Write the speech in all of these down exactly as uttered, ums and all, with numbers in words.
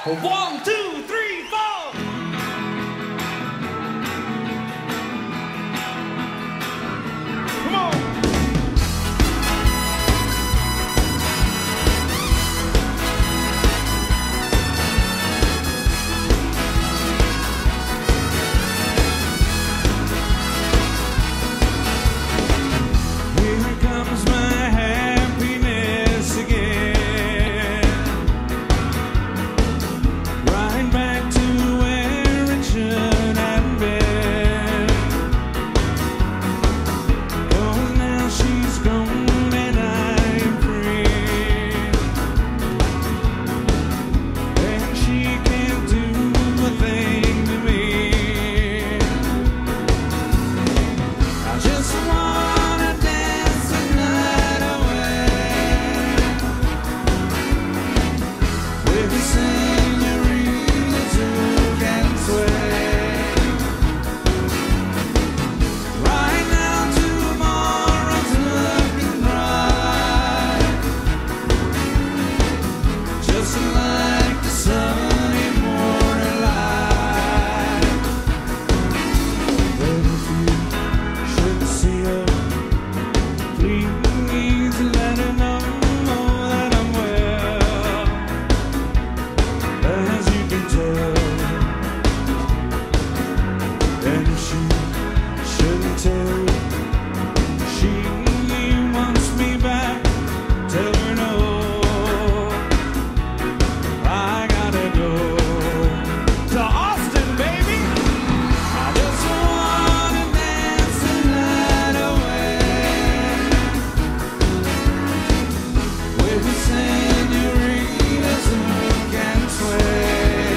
One, two, three, four. Come on. Here comes my happiness again, right back to where it should have been. 'Cause now she's gone and I'm free, and she can't do a thing to me. I just wanna dance the night away with the senoritas who can sway. Right now tomorrow's looking bright, just like the sunny morning light. But if you should see her, please let her know that I'm well, as you can tell. And if she shouldn't tell, she wants me back, tell her no, I gotta go to Austin, baby. I just wanna dance the night away with the senoritas who can sway.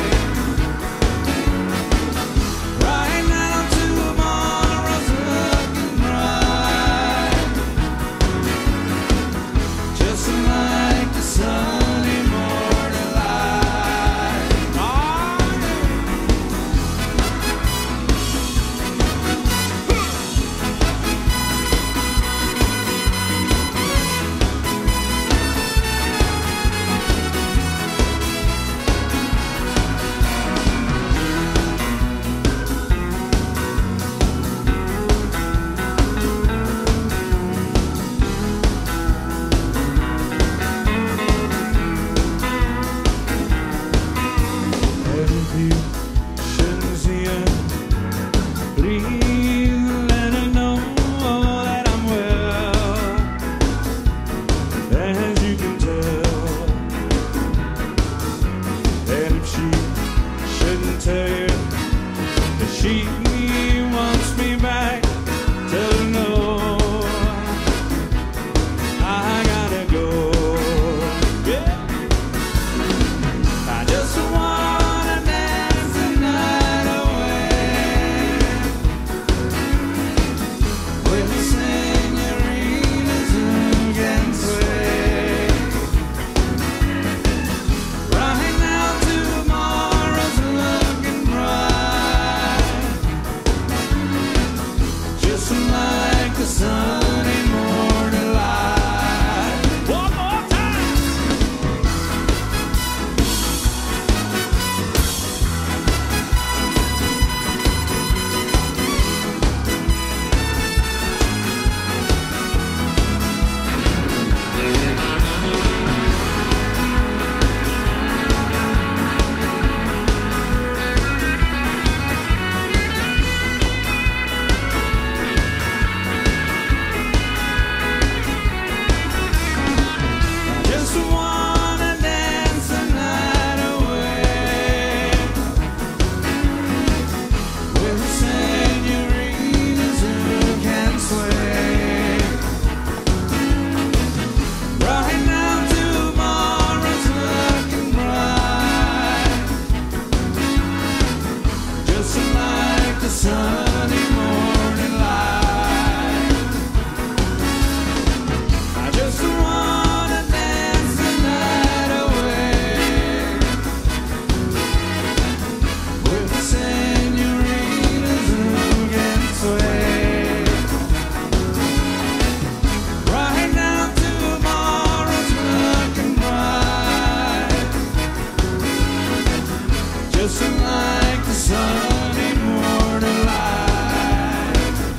Right now tomorrow's looking bright, just like the sunny morning light. Oh, and if you shouldn't see her, please let her know that I'm well, as you can tell. And if she shouldn't tell you that she wants me back, tell her no, I gotta go. Yeah. I just wanna dance the night away with the senoritas who can sway. Right now tomorrow's looking bright, glisten like the sunny morning light.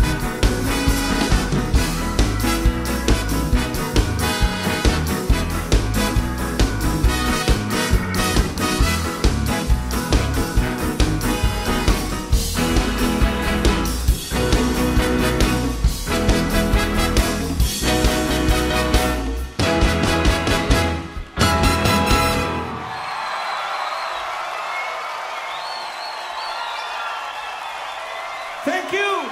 Thank you.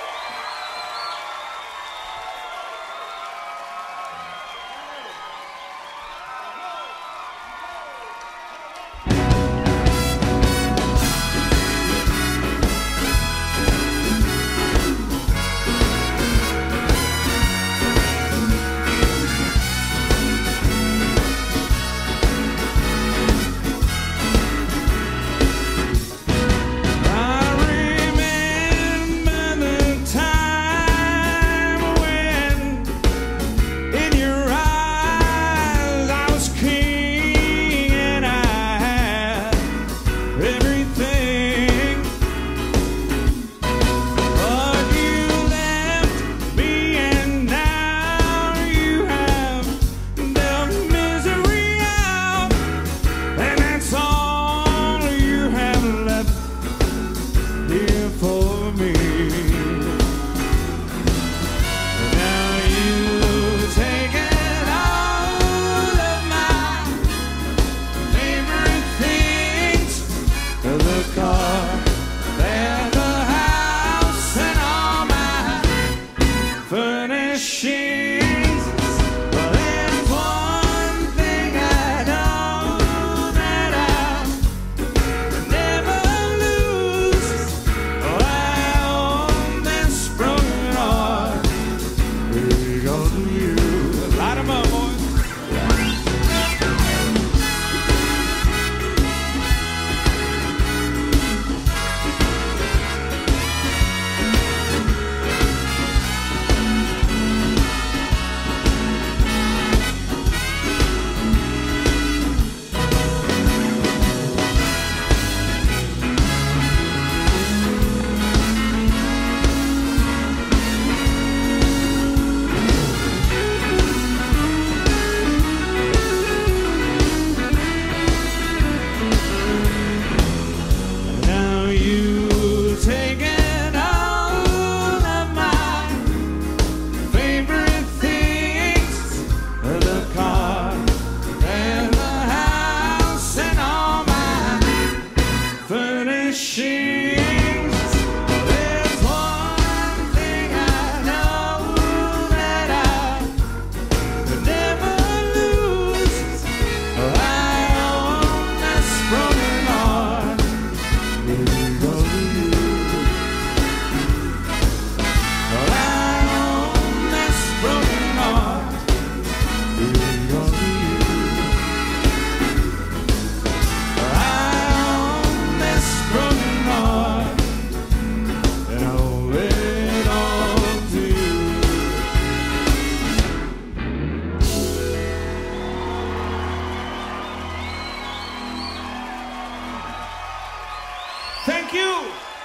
Thank you.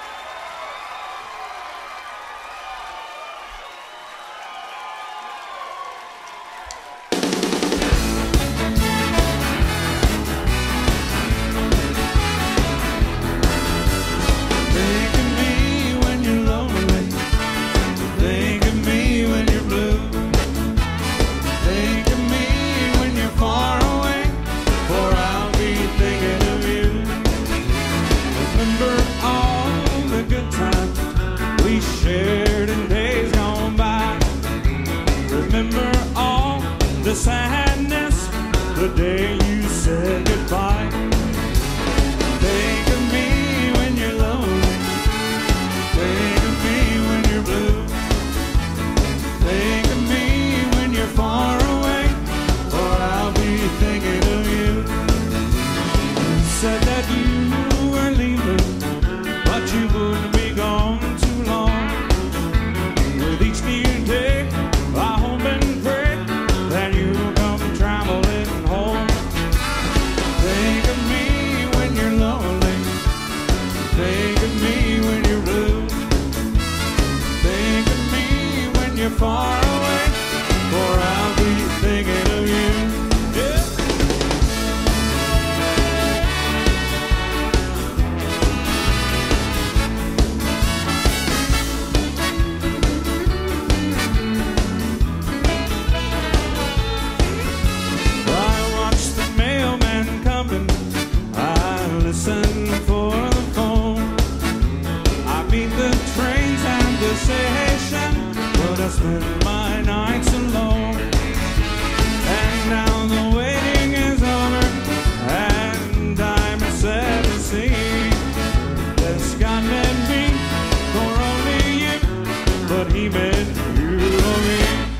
Think of me when you're lonely. Think of me when you're blue. Think of me when you're far away, for I'll be thinking of you. Remember all the good times we shared in days gone by. Remember all the sadness the day you said goodbye. Think of me when you're lonely. Think of me when you're blue. Think of me when you're far away, for I'll be thinking of you. You said that you were leaving, but you wouldn't be gone too long. With each new day, I hope and pray that you'll come traveling home. Think of me when you're lonely. listen for the phone. I meet the trains and the station, but I spend my nights alone. And now the waiting is over, and I'm sad to see that God meant me for only you, but He meant you or me.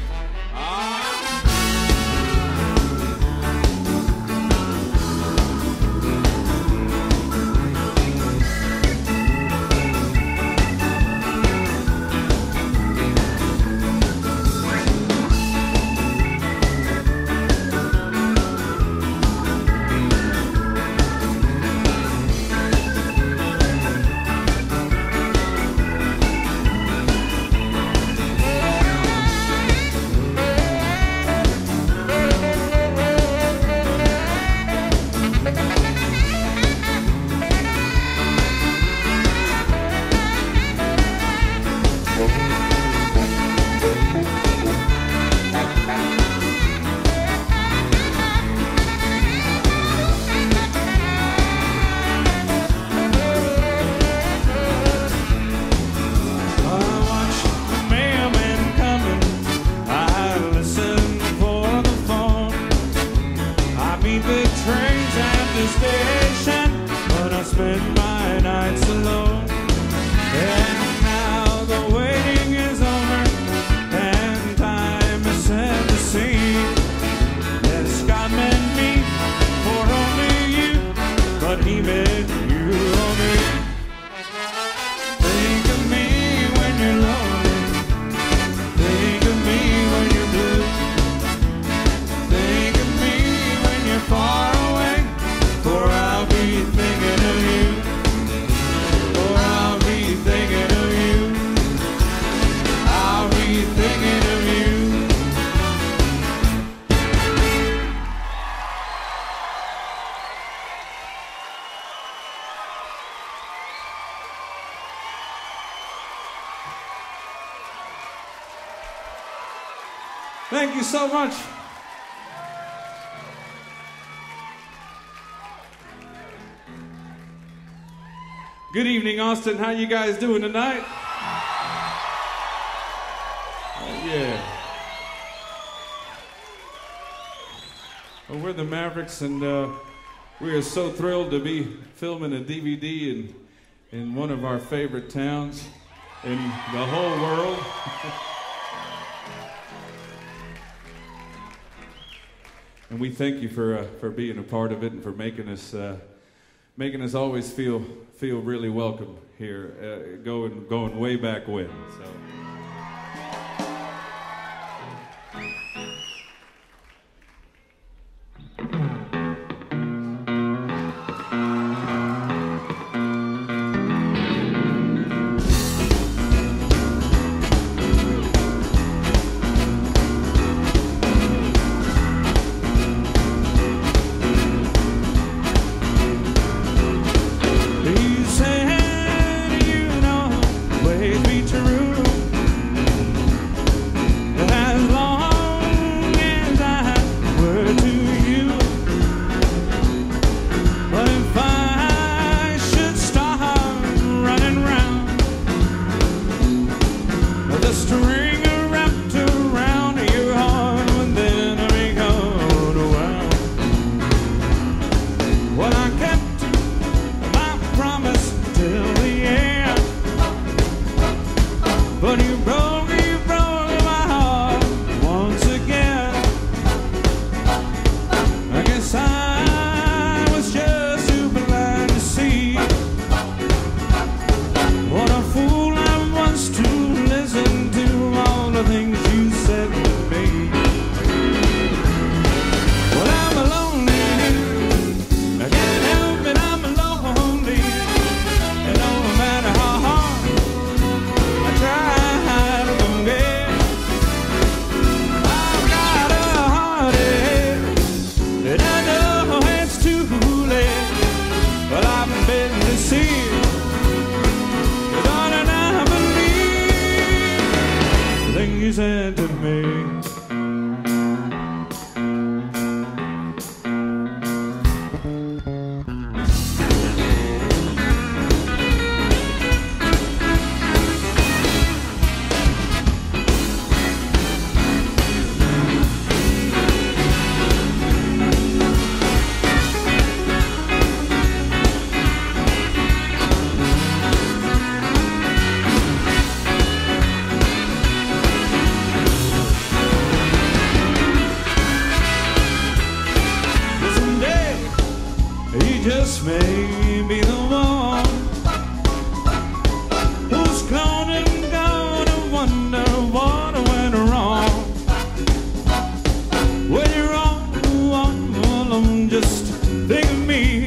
Thank you so much. Good evening, Austin. How you guys doing tonight? Oh, yeah. Well, we're the Mavericks, and uh, we are so thrilled to be filming a D V D in, in one of our favorite towns in the whole world. And we thank you for uh, for being a part of it and for making us uh, making us always feel feel really welcome here, uh, going going way back when. So. He said, you know, ways be true. may be the one who's gone and gonna wonder what went wrong. When you're all alone, just think of me.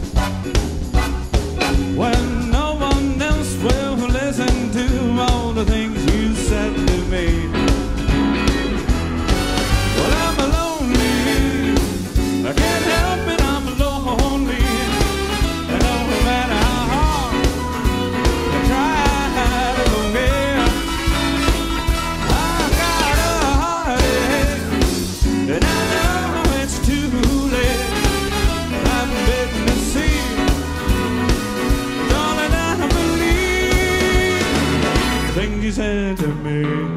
When no one else will listen to all the things you said to me. Well, I'm lonely, I can't help it, I'm lonely. And no matter how hard I try to forget, I got a heartache, and I know it's too late. I'm bitten to see, darling, I believe the things you said to me.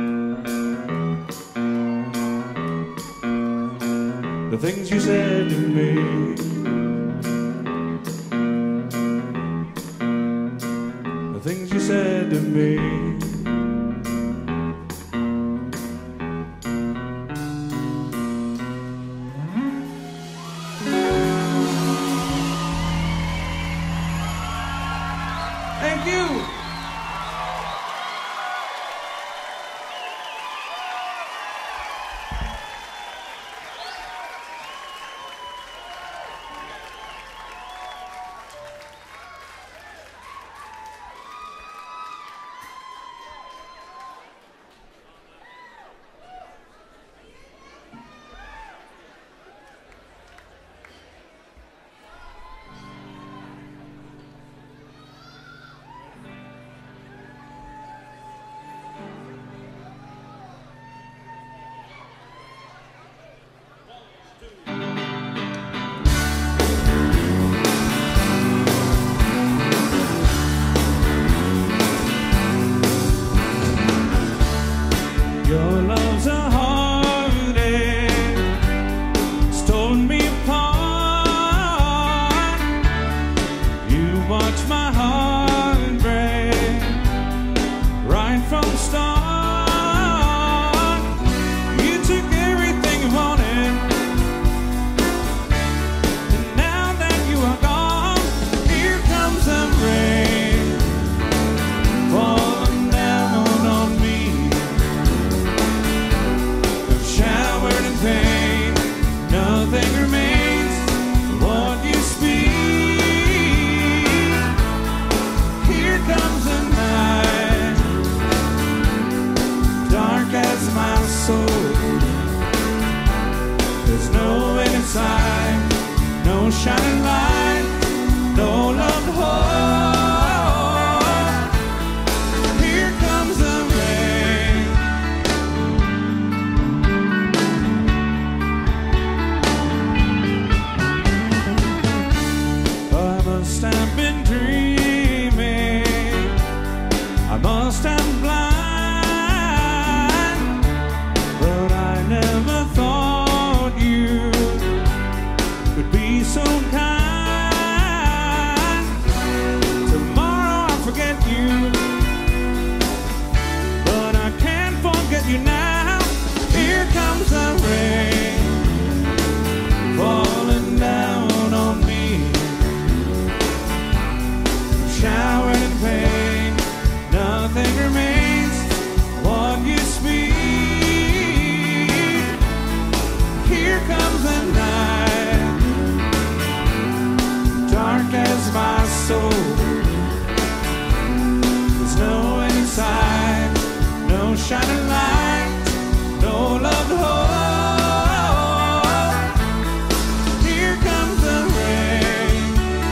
The things you said to me. The things you said to me. Thank you. Your love's a heartache, stole me apart. You watched my heart break right from the start. You took everything you wanted, and now that you are gone, here comes the rain falling down on me. Showered in pain, nothing remains what you speak. Here comes the night, dark as my soul. There's no end in sight, no shining light, no love to hold. Here comes the rain. I must have been dreaming, I must have been blind, but I never thought you could be so kind. Tomorrow I'll forget you, but I can't forget you now. Here comes the rain falling down on me. Showered in pain, nothing remains what you speak. Here comes the night, dark as my soul. There's no end in sight, no shining light, no love to hold. Here comes the rain.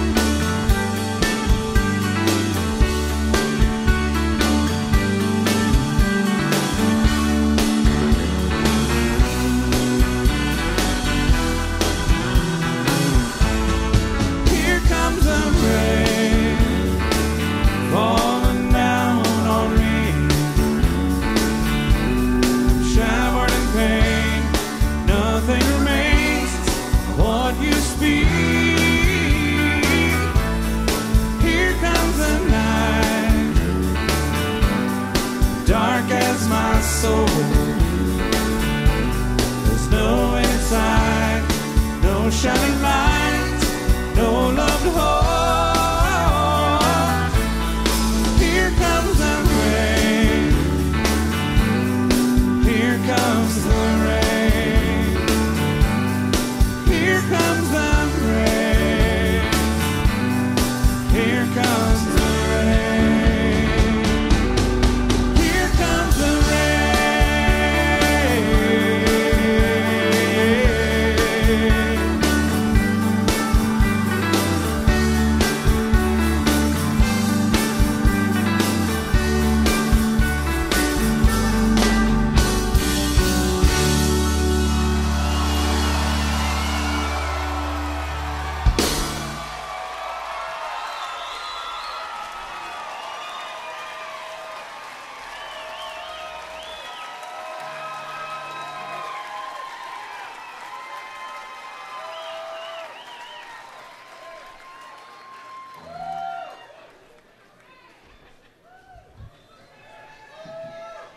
Here comes the rain falling down on me. Showered in pain, nothing remains what you speak. Here comes the night, dark as my soul. There's no inside, no shining light, no love to hold.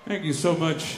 Thank you so much.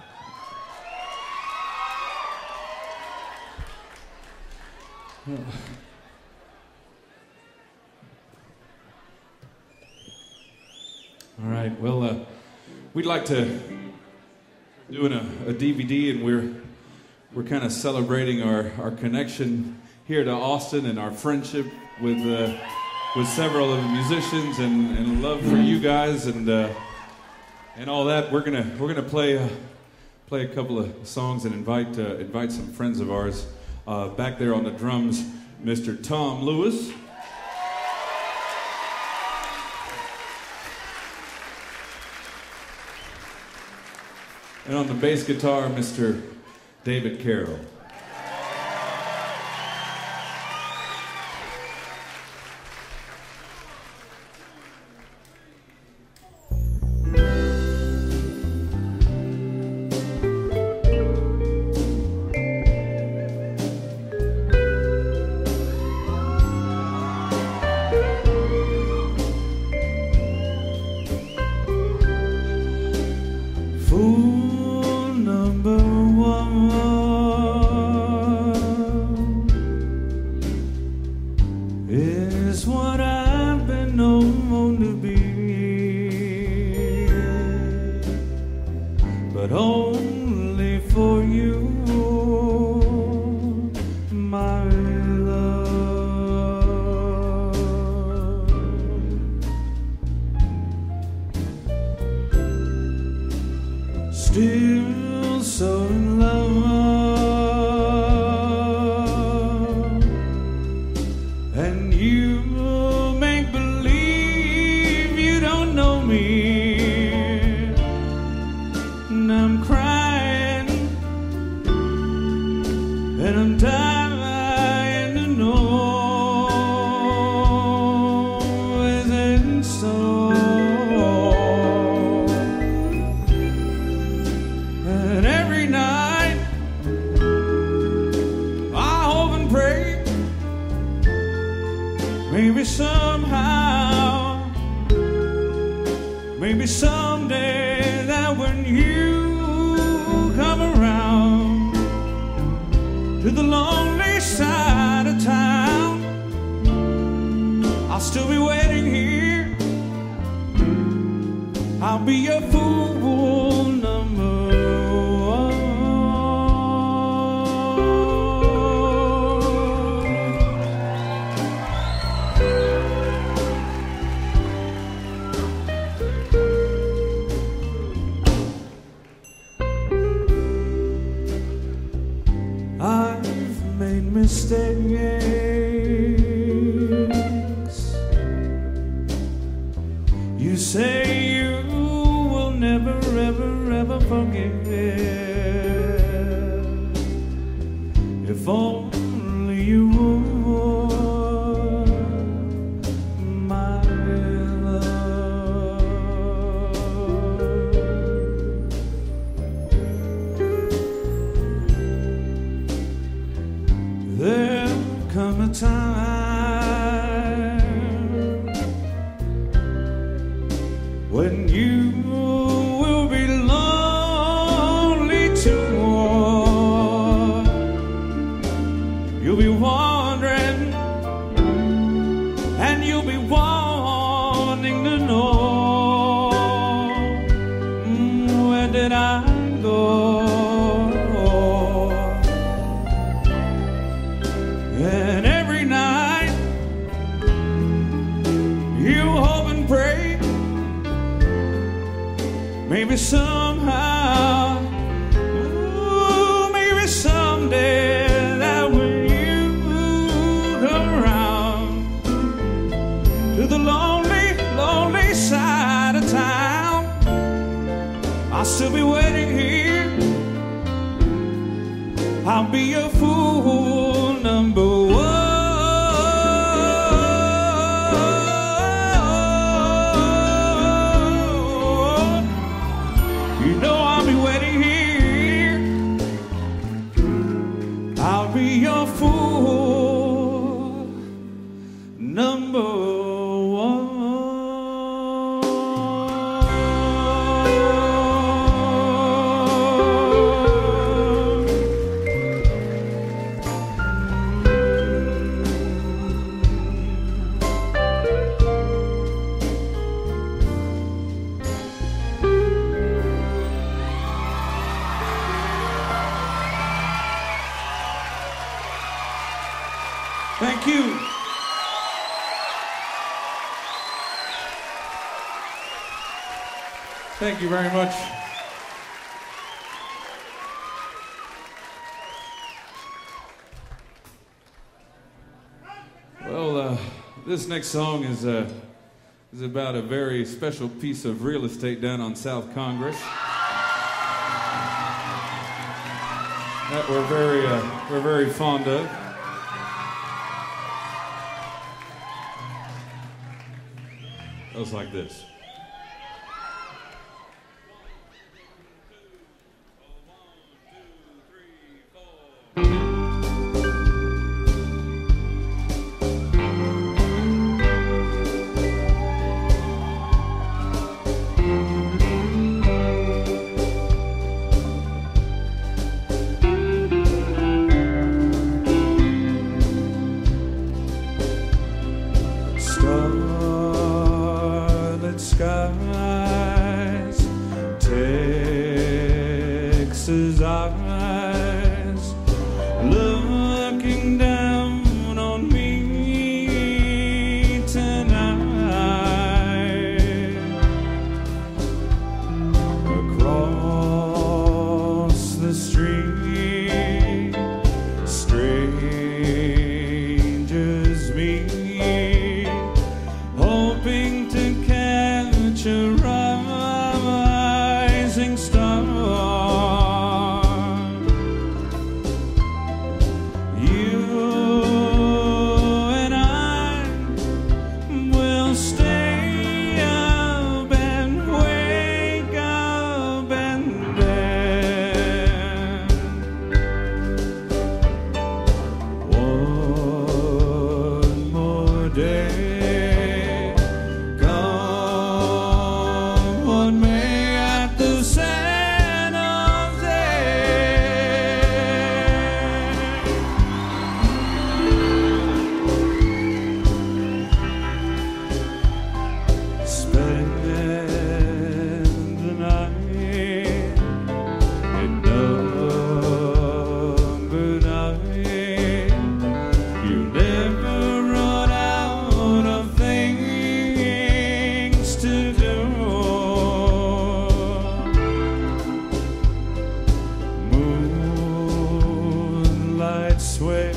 All right, well, uh, we'd like to do a, a D V D, and we're we're kind of celebrating our, our connection here to Austin and our friendship with uh, with several of the musicians and, and love for you guys and uh, and all that. We're gonna we're gonna play uh, play a couple of songs and invite uh, invite some friends of ours. Uh, back there on the drums, Mister Tom Lewis. And on the bass guitar, Mister David Carroll. Still so in love, and you make believe you don't know me, and I'm crying, and I'm dying to know, is it so? Maybe somehow, maybe someday, that when you come around to the lonely side of town, I'll still be waiting here. I'll be your fool number one. I've made mistakes. You say you will never, ever, ever forgive. If only you would, my love. There'll come a time when you will be lonely too. You'll be wondering, and you'll be wanting to know, mm, where did I go? And every night you hope and pray, maybe somehow, ooh, maybe someday, that when you come around to the lonely, lonely side of town, I'll still be waiting here. I'll be your fool number one. You know I'll be waiting here. I'll be your fool number one. Thank you very much. Well, uh, this next song is, uh, is about a very special piece of real estate down on South Congress that we're very, uh, we're very fond of. It goes like this. Skies, Texas eyes, looking down on me tonight. Across the street, strangers meet, hoping to catch a rising star. You and I will stay up and wake up and then one more day. Sweats,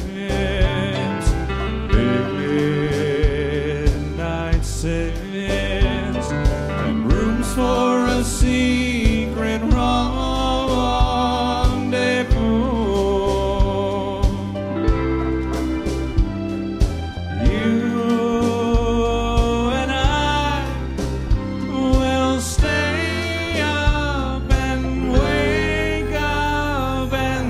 midnight sins, and rooms for a secret rendezvous. You and I will stay up and wake up and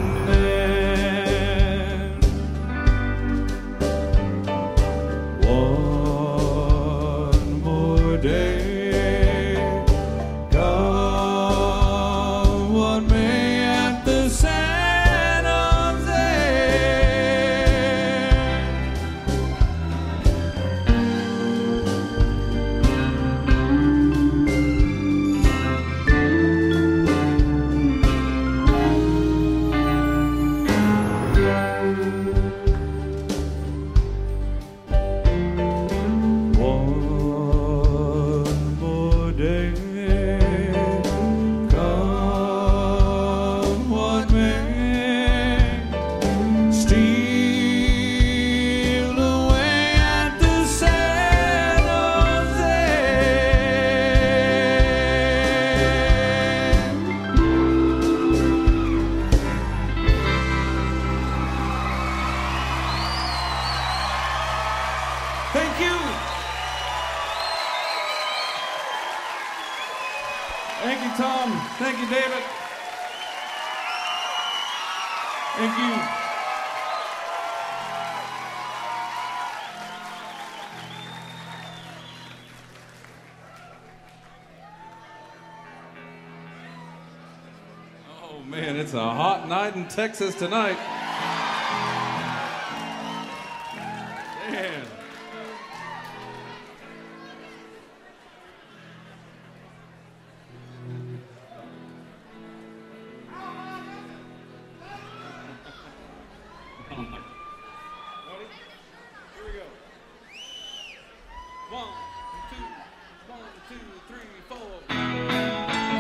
one more day, come what may at the San Jose. Thank you. Thank you, Tom. Thank you, David. Thank you. Oh, man, it's a hot night in Texas tonight. Man. One, two, one, two, three, four.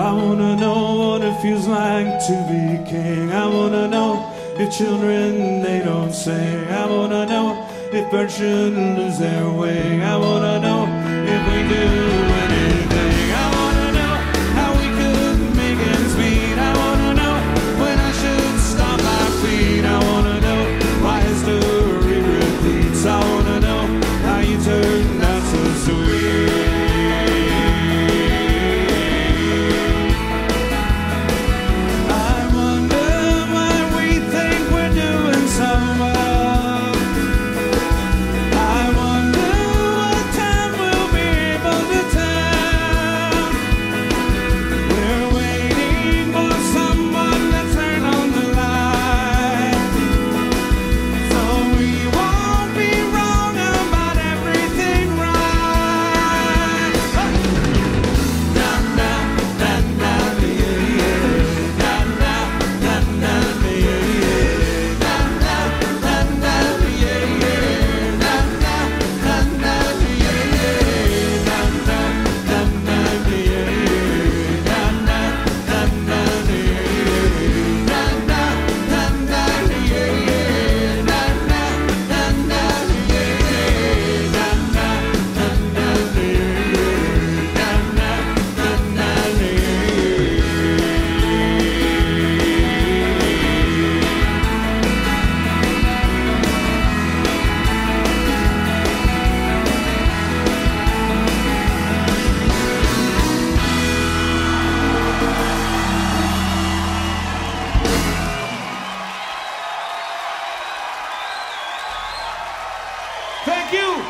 I wanna know what it feels like to be king. I wanna know if children, they don't sing. I wanna know if birds should lose their way. I wanna know if we do anything. I wanna know how we could make ends meet. I wanna know when I should stop my feet. I wanna know why history repeats. I wanna know how you turned out so sweet. Thank you.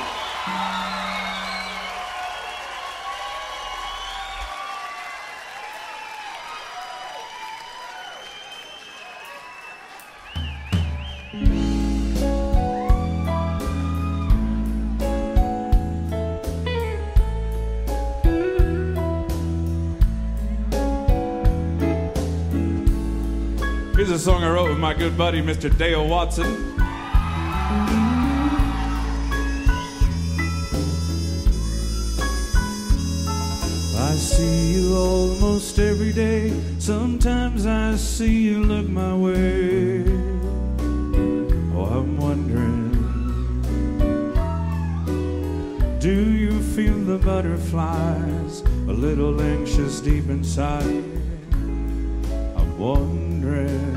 Here's a song I wrote with my good buddy, Mister Dale Watson. I see you almost every day. Sometimes I see you look my way. Oh, I'm wondering, do you feel the butterflies a little anxious deep inside? I'm wondering,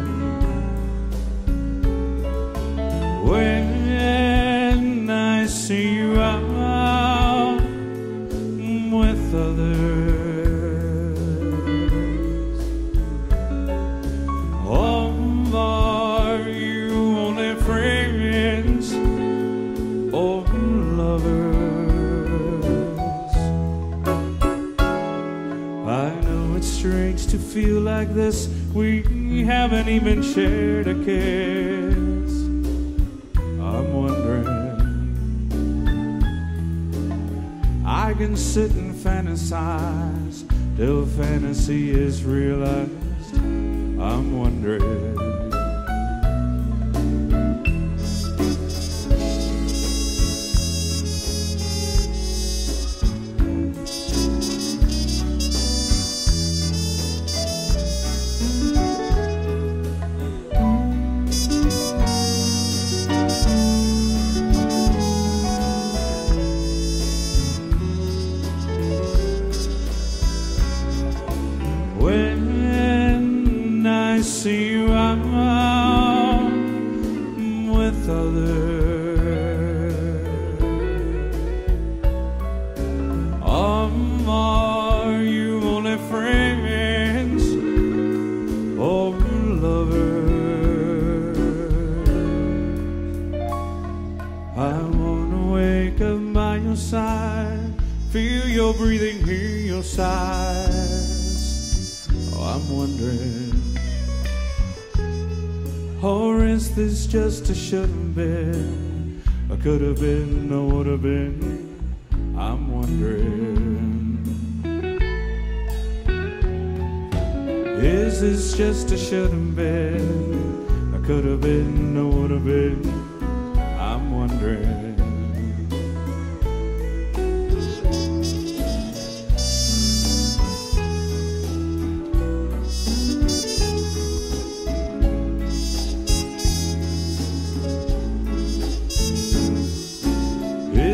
when I see you out with others, to feel like this, we haven't even shared a kiss. I'm wondering, I can sit and fantasize till fantasy is realized. I'm wondering, when I see you out with others, um, are you only friends or lovers? I wanna wake up by your side, feel your breathing, hear your sighs. I'm wondering, or is this just a should have been, or could have been, or would have been? I'm wondering, is this just a should have been, or could have been, or would have been? I'm wondering.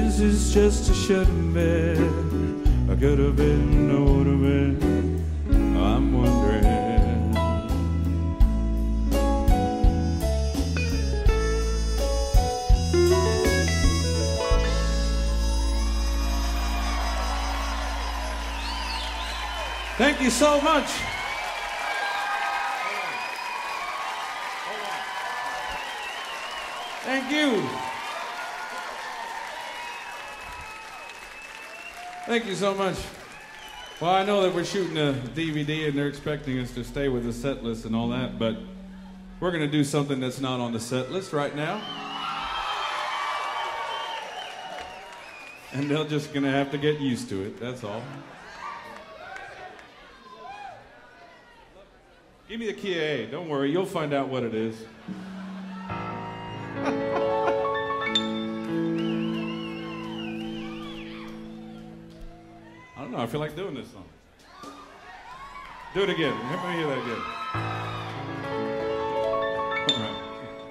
This is just a shouldn't been. I could have been, I would have been. I'm wondering. Thank you so much. Thank you. Thank you so much. Well, I know that we're shooting a D V D and they're expecting us to stay with the set list and all that, but we're going to do something that's not on the set list right now. And they're just going to have to get used to it, that's all. Give me the key of A. Don't worry, you'll find out what it is. I don't know, I feel like doing this song. Do it again. Let me hear that again. All right.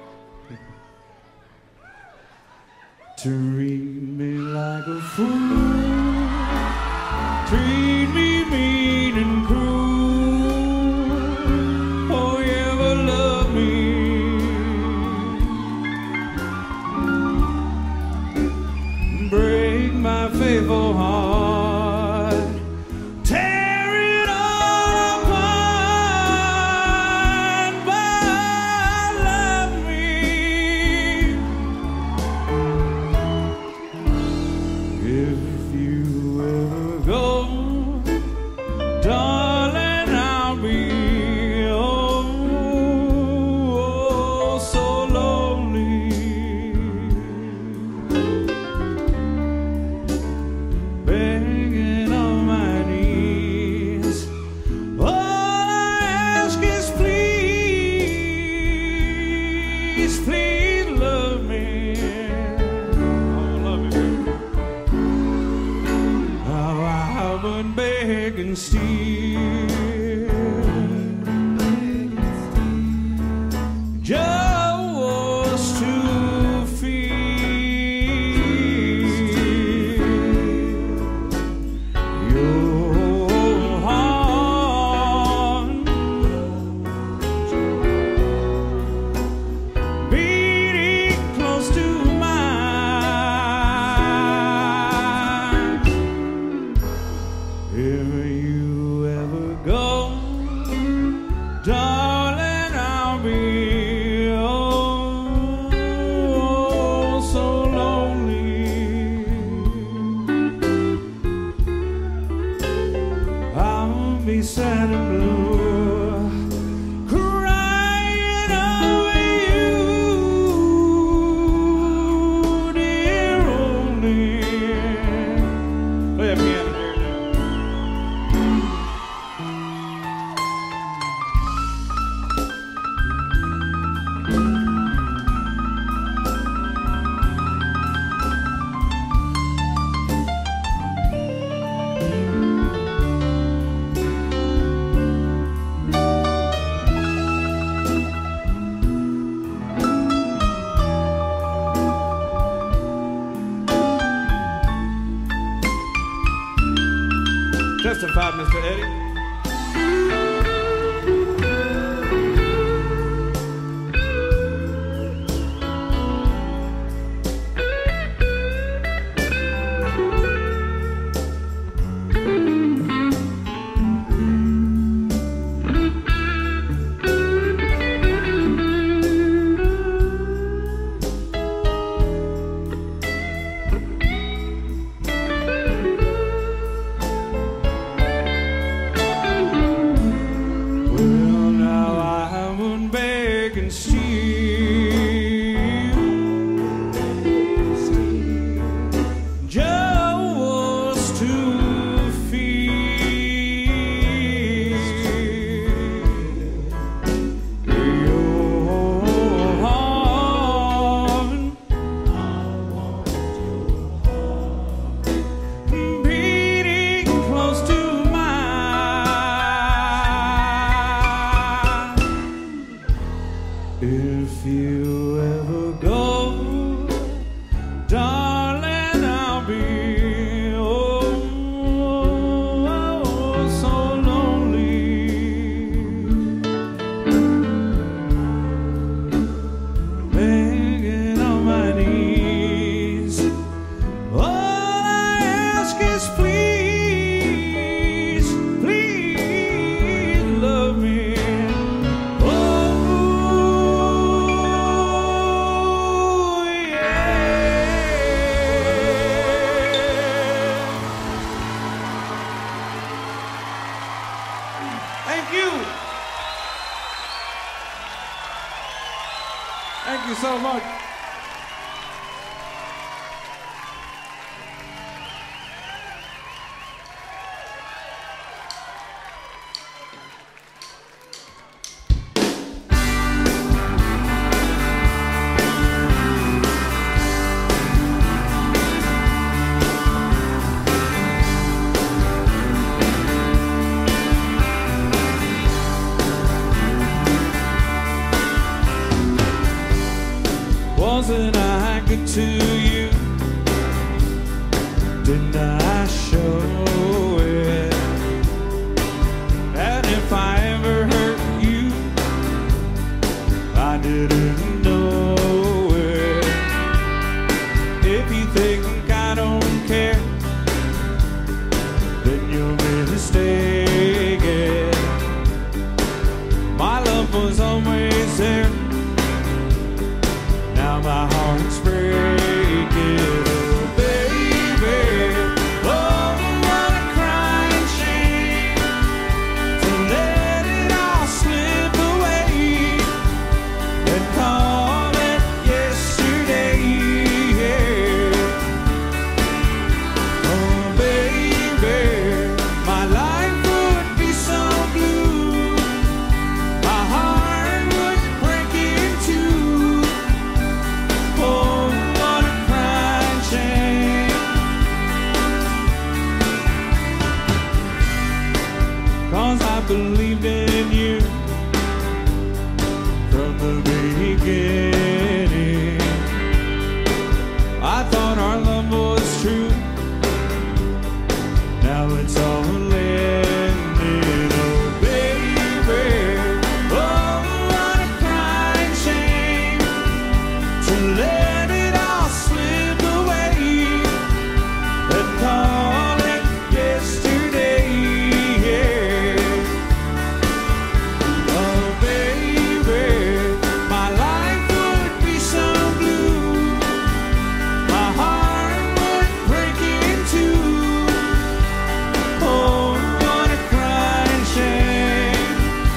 Treat me like a fool. Treat me mean and cruel. Oh, you ever love me? Break my faithful heart. Testify, Mister Eddie. calls that I get to you, didn't I show it? And if I ever hurt you, I didn't know it. If you think I don't care, then you're mistaken. My love was always there, now my heart's breaking. Oh baby, oh what a crying shame to let it all slip away and call it yesterday. Oh baby, my life would be so blue, my heart would break in two. Oh, what a crying shame. 'Cause I believed in you from the beginning. I thought our love was true, now it's all ending. Oh baby, oh what a crying shame to let it all slip away and call it yesterday. Oh baby, my life would be so blue, my heart would break in two. Oh, what a crying shame.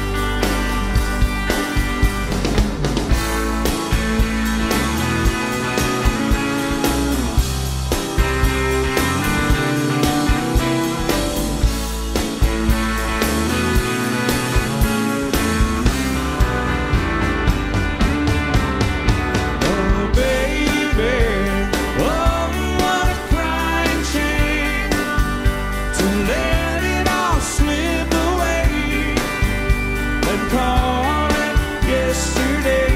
Oh baby, oh what a crying shame to let it all slip away and call it yesterday.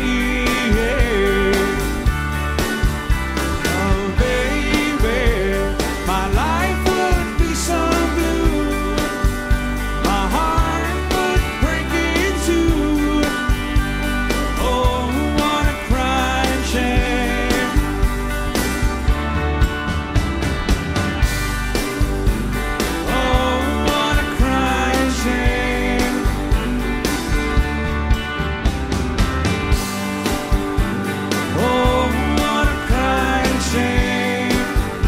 Oh baby, my life would be so blue, my heart would break in two. Oh, what a crying shame. Oh, what a crying shame. Oh, what a crying shame.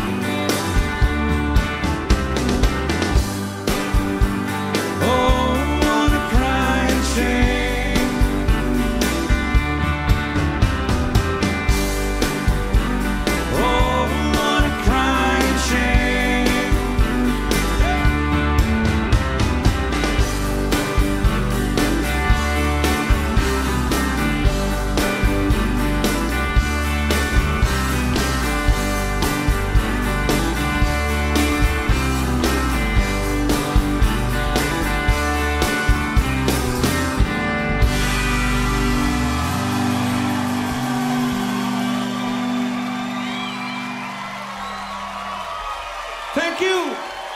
Oh, what a crying shame. Oh, what a crying shame. Thank you.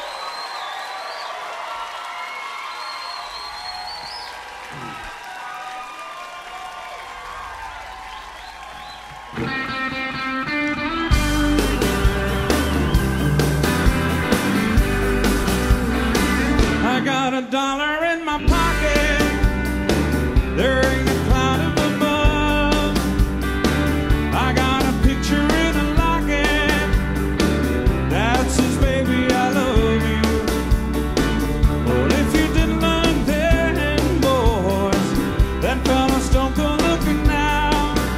I got a dollar in my pocket, there ain't a cloud up above. I got a picture in a locket that says, baby, I love you. Well, if you didn't look then, boys, then fellas don't go looking now.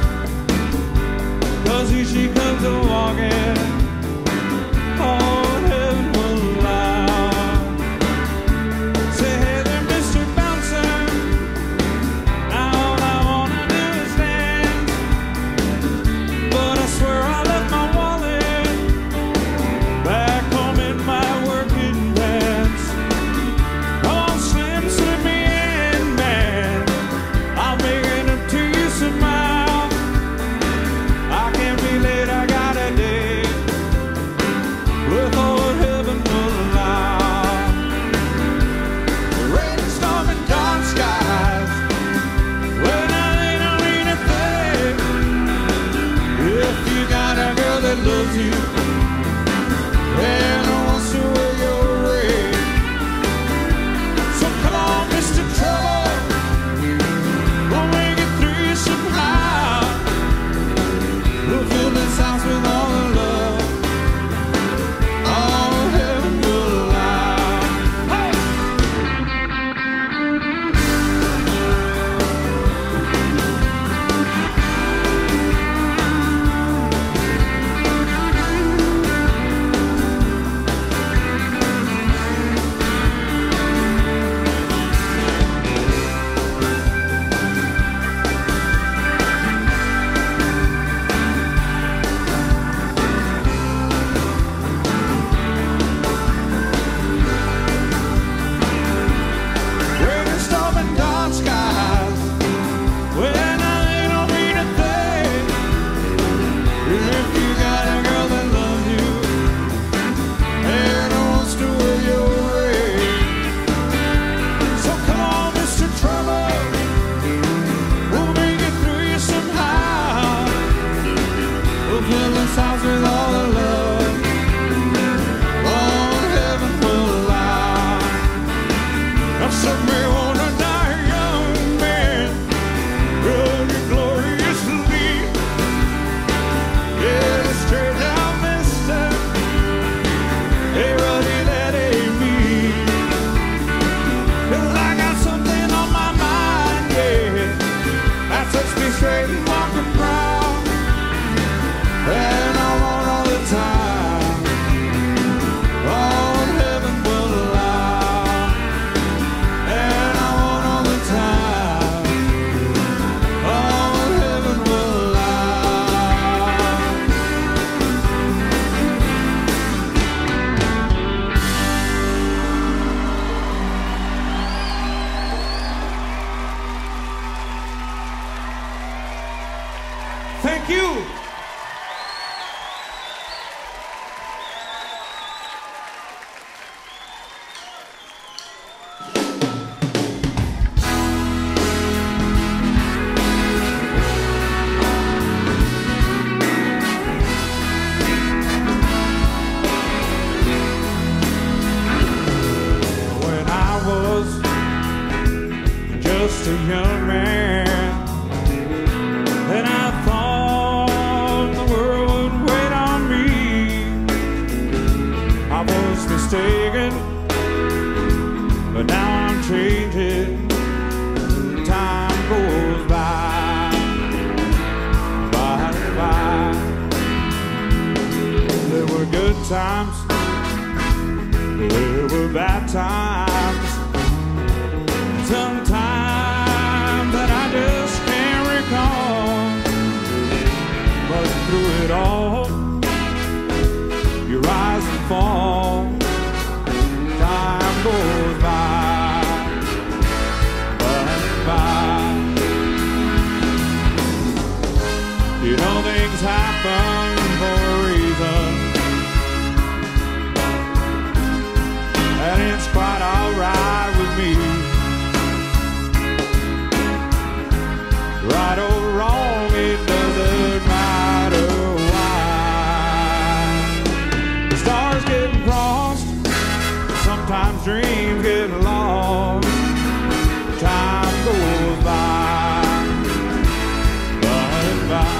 'Cause here she comes a walking, oh, heaven will allow. Say, hey there, Mister Bouncer, now all I wanna do is dance. But I swear I left my wallet back home in my working pants. Come on, Slim, slip me in, man, I'll make it up to you somehow. I can We'll fill this house with all the love Lord, heaven will allow. Some may wanna die young, man, really gloriously. Yeah, straight down mister. Hey, buddy, that ain't me. 'Cause I got something on my mind, yeah, that sets me straight and walking proud. And I want all the time, all heaven will allow. And I want all the time, all heaven will allow. Thank you. When I was just a young man, and I thought the world would wait on me, I was mistaken, but now I'm changing. Time goes by, by and by. There were good times, there were bad times, sometimes that I just can't recall. But through it all, you rise and fall. Time goes by, by and by. You know things happen for a reason, and it's quite alright with me. Right or wrong, it doesn't matter why. The stars get crossed, sometimes dreams get lost. Time goes by, by and by.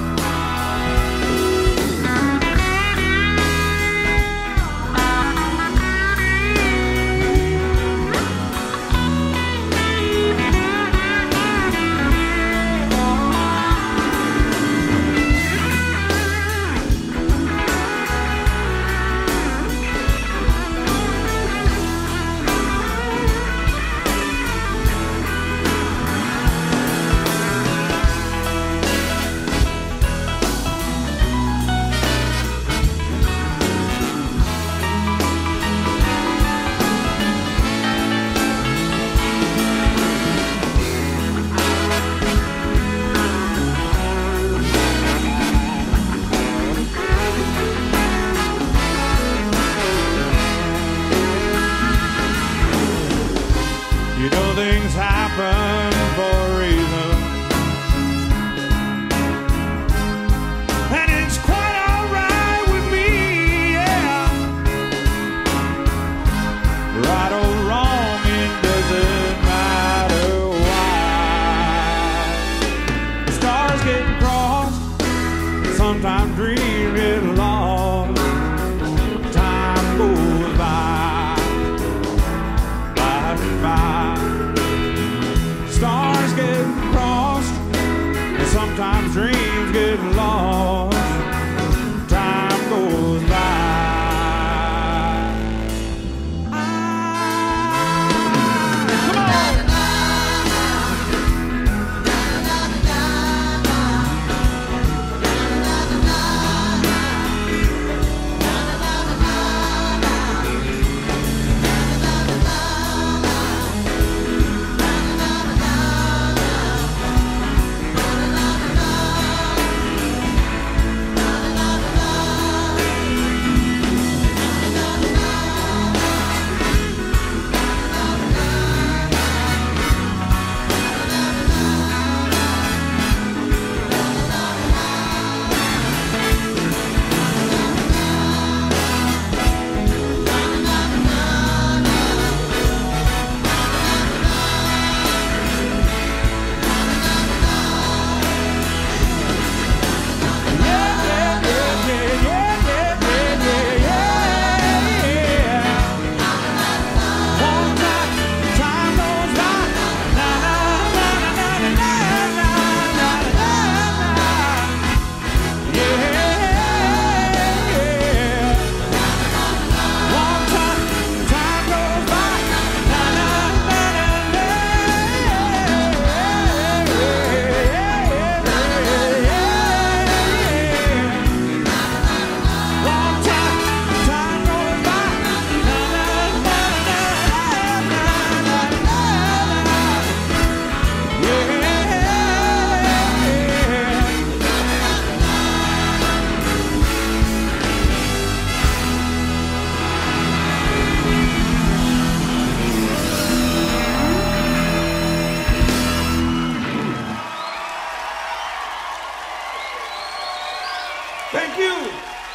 You know things happen for a reason, and it's quite alright with me, yeah. Right or wrong, it doesn't matter why. The stars get crossed, sometimes dreams get lost. Time goes by, by and by. Stars get crossed, and sometimes dreams get lost. Time goes by. Ah, come on! Thank you.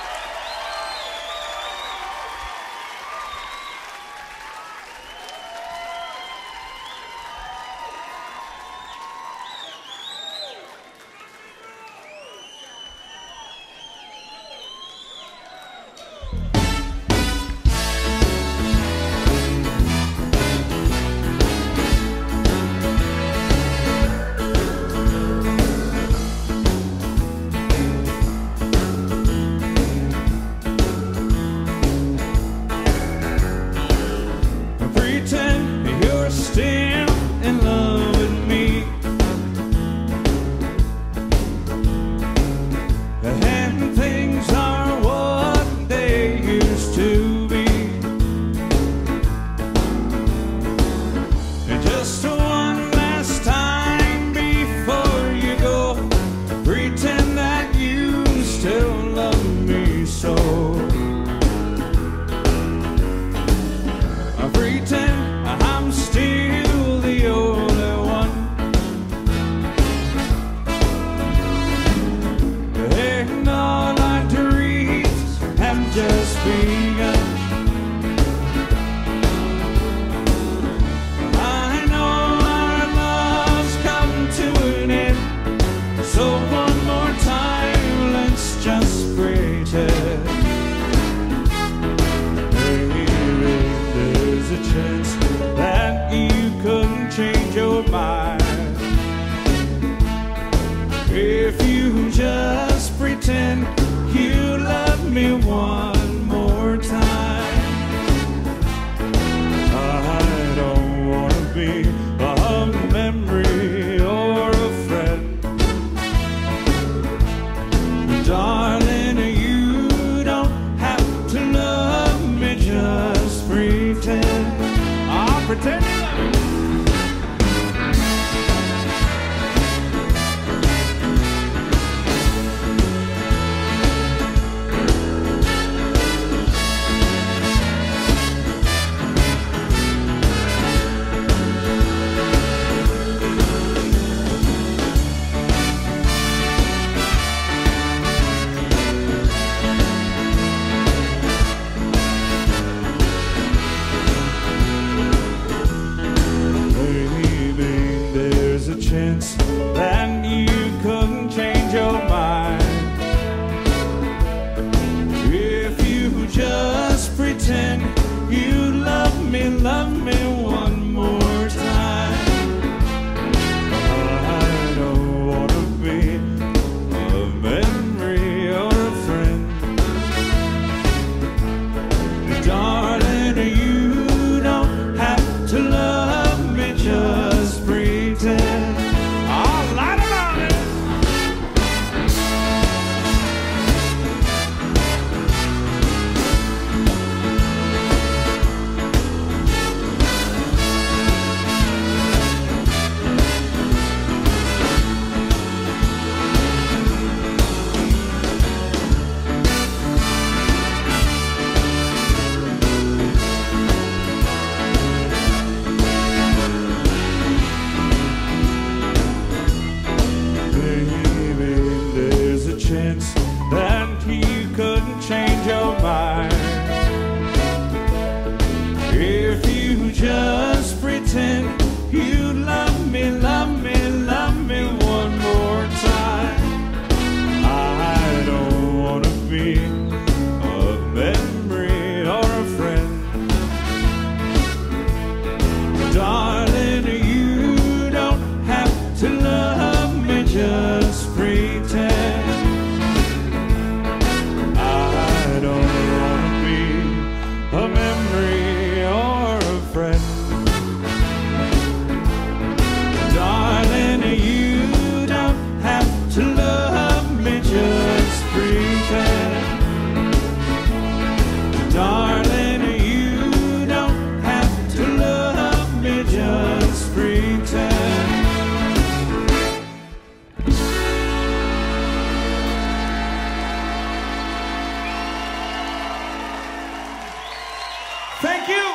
Thank you.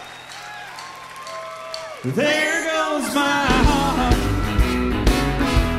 There goes my heart.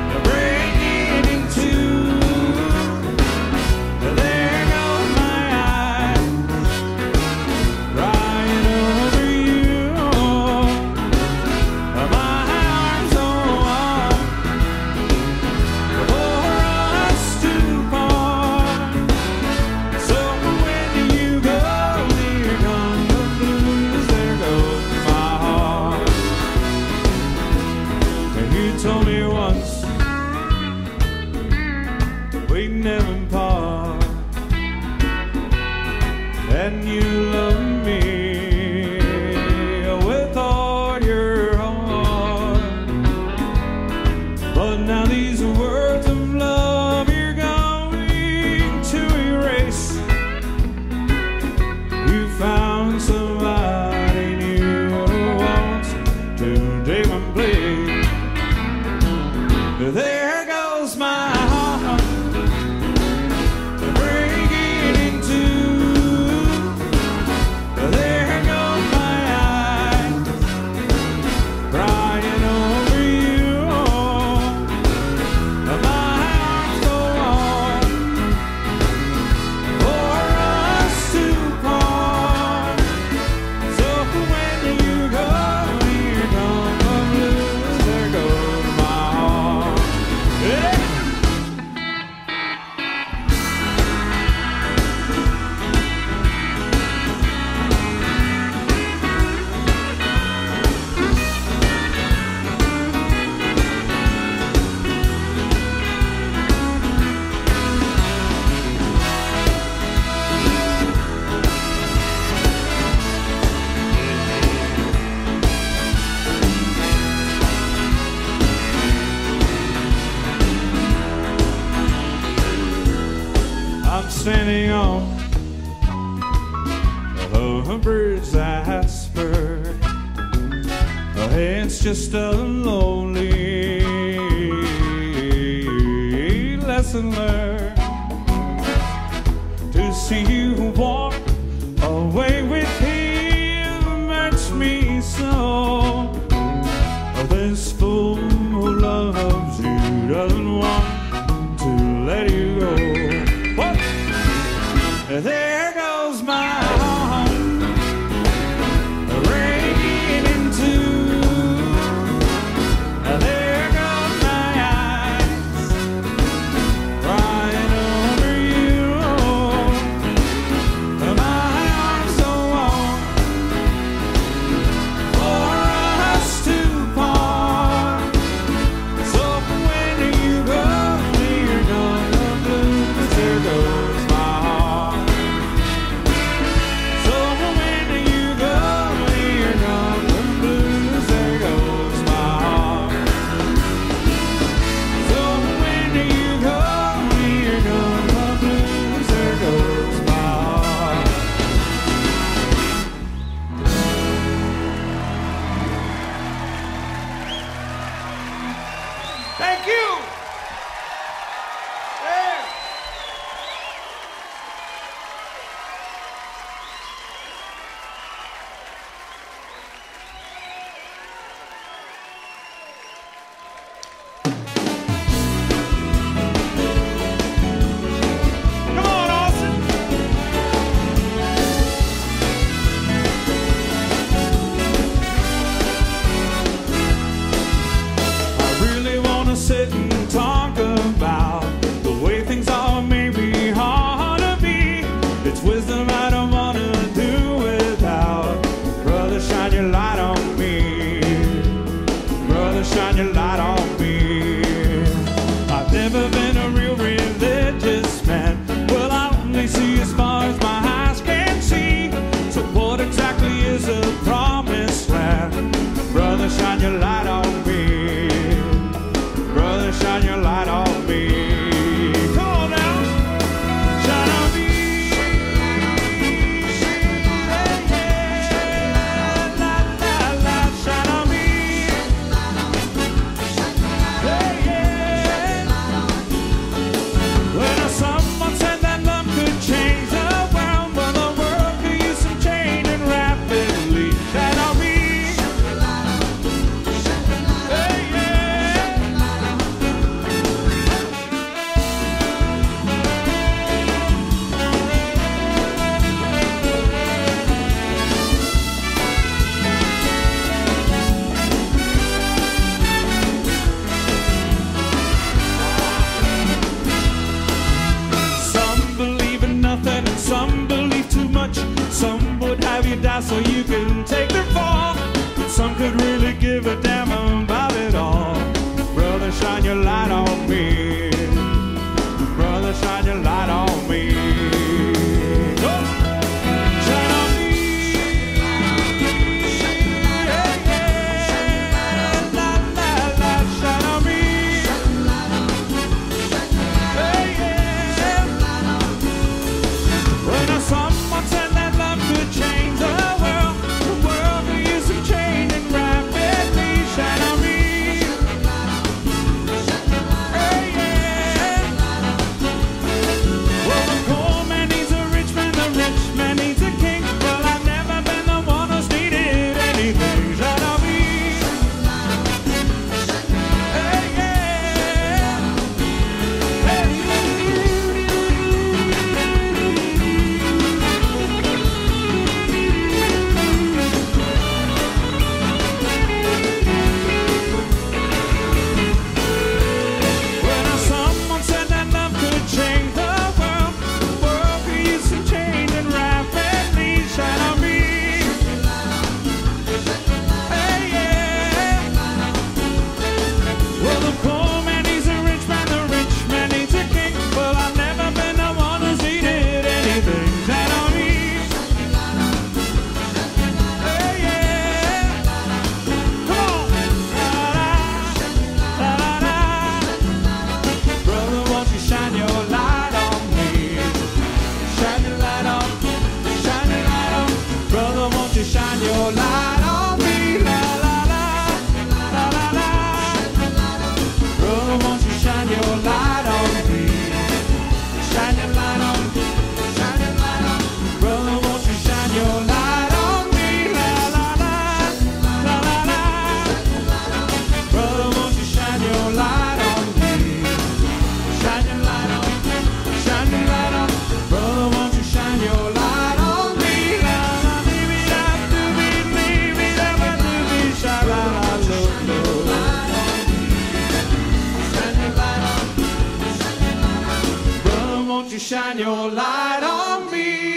now these words of love you're going to erase. You found somebody new who wants to take my place. There goes my heart breaking in two. There goes my eyes crying over you. My arms go on for us to part. So when you go, here come the blues. There goes my heart. Yeah. I'm standing on a bridge that spur. It's just a lonely lesson learned to see you walk away with him hurts me so. This fool who loves you doesn't want to let you go. What? There goes my heart breaking in two. There goes my eyes crying over you. My arms go on for us to part. So when you go, here come the blues. There goes my heart. So when you go, here come the blues. There goes my heart. So when you go, here come the blues. There goes my heart. Thank you. Yeah. Come on, Austin. I really want to sit and talk about the way things are, maybe hard to be. It's wisdom I don't want to do without. Brother, shine your light on me. Brother, shine your light on me. I've never been a real religious man. Well, I only see as far as my eyes can see. So what exactly is a promised land? Brother, shine your light on me. Brother, shine your light on me. Come on now. Shine on me. Yeah, yeah. La, la, la. Shine on me. Yeah, yeah. When someone said that love could change the world, well, the world could use some changing rapidly. Shine on me. Yeah, yeah. Some believe in nothing and some believe too much. Some would have you die so you can take their fall. But some could really give a damn about it all. Brother, shine your light on me. Brother, shine your light on me. Oh! Shine on me. Yeah, yeah. La, la, la. Shine on me. shine your light on me.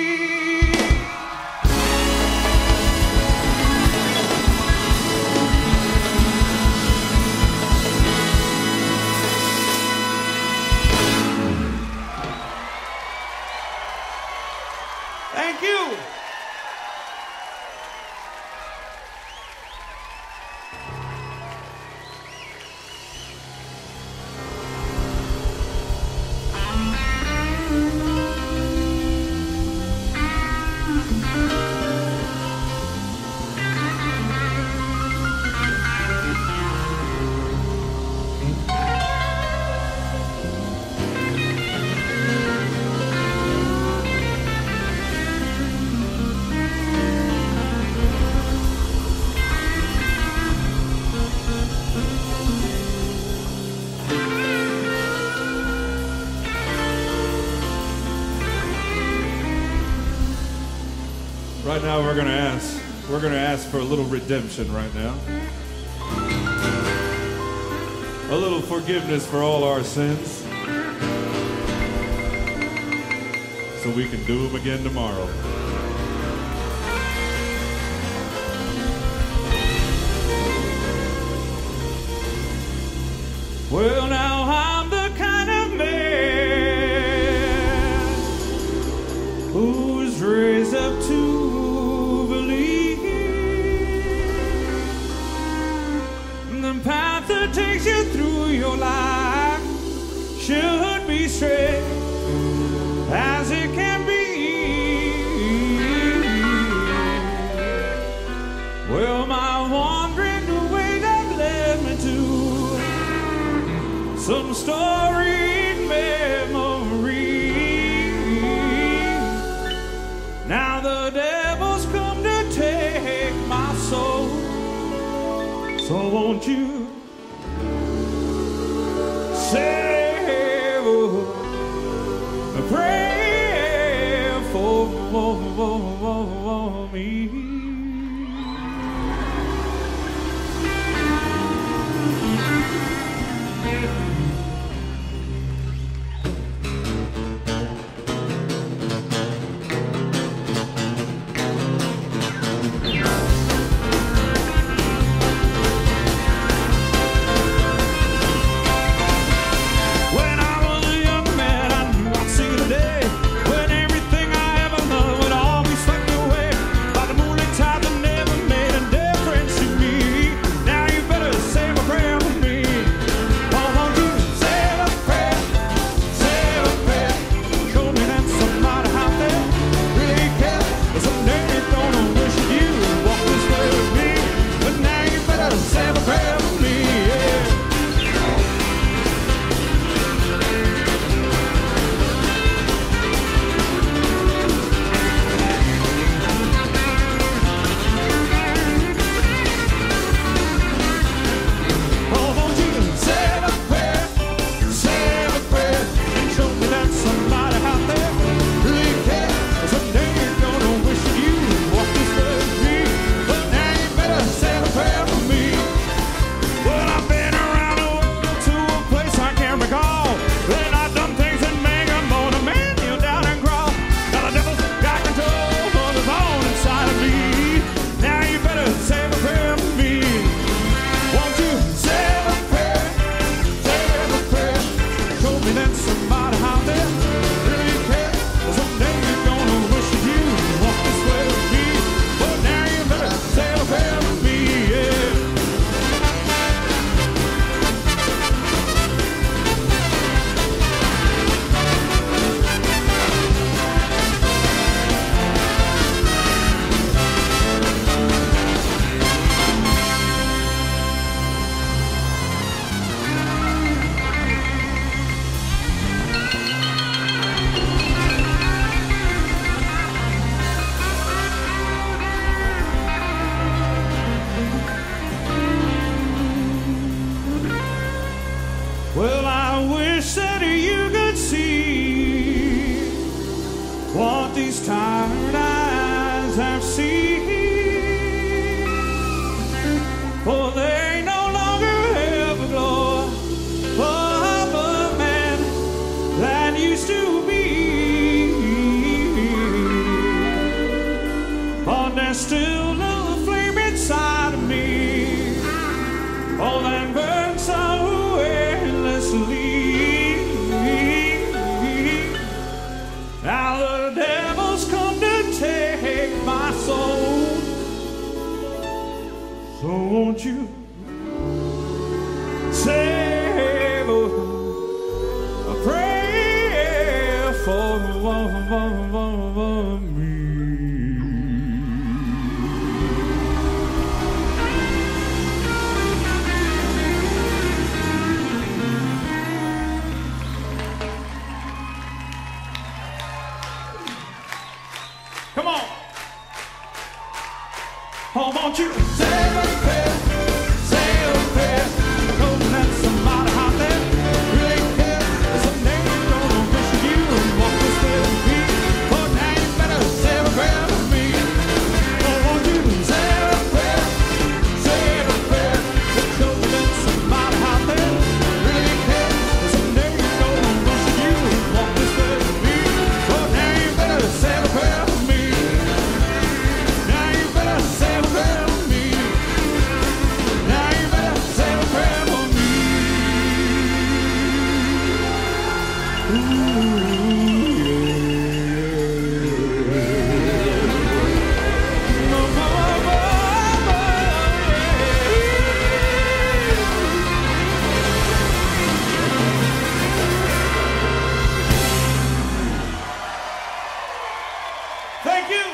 Thank you. Right now we're gonna ask, we're gonna ask for a little redemption right now. A little forgiveness for all our sins. So we can do them again tomorrow. Well, now I'm the kind of man who's raised up to the path that takes you through your life should be straight as it can be. Well, my wandering ways have led me to some storied memory. Now the devil's come to take my soul. So won't you say a prayer for, for, for, for me? Well, I wish that you could see what these tired eyes have seen, for they no longer have a glow of a man that used to be. there's still a flame inside of me. Oh, that burns so endlessly. Now the devil's come to take my soul. So won't you save a, a prayer for, for, for, for me? Come on. Oh, won't you say a prayer, say a prayer, know that somebody out there really cares. Someday you're gonna wish you would walk this way with me. Oh, now you better say a prayer for me. Oh, won't you say a prayer, say a prayer, know that somebody out there really cares. Someday you're gonna wish you would walk this way with me. Oh, now you better say a prayer for me. Now you better say a prayer for me. Now you better say a prayer for me. Ooh, yeah. No, no, no, no, yeah. Thank you.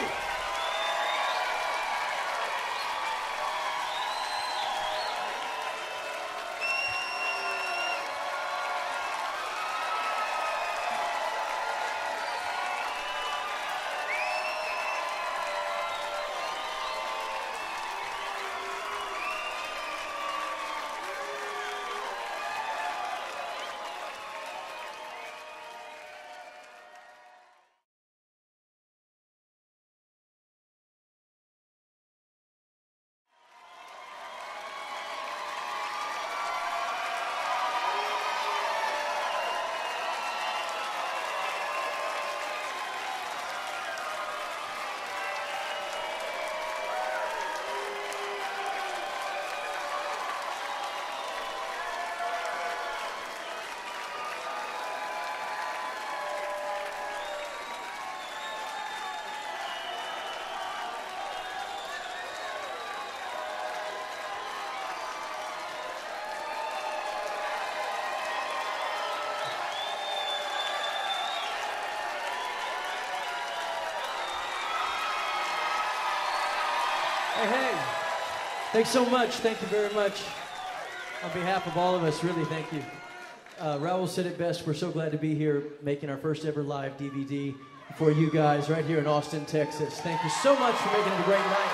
Hey, hey. Thanks so much. Thank you very much. On behalf of all of us, really thank you. Uh, Raul said it best. We're so glad to be here making our first ever live D V D for you guys right here in Austin, Texas. Thank you so much for making it a great night.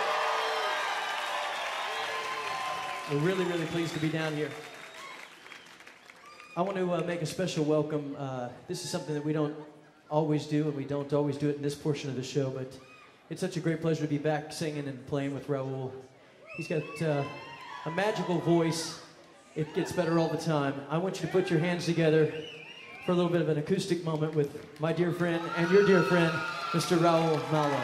We're really, really pleased to be down here. I want to uh, make a special welcome. Uh, this is something that we don't always do, and we don't always do it in this portion of the show, but it's such a great pleasure to be back singing and playing with Raul. He's got uh, a magical voice. It gets better all the time. I want you to put your hands together for a little bit of an acoustic moment with my dear friend and your dear friend, Mister Raul Malo.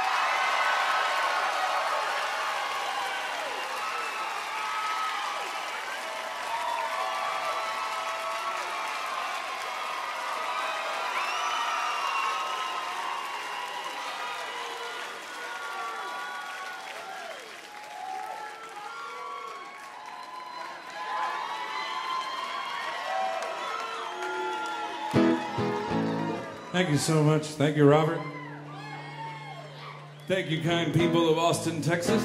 Thank you so much. Thank you, Robert. Thank you, kind people of Austin, Texas.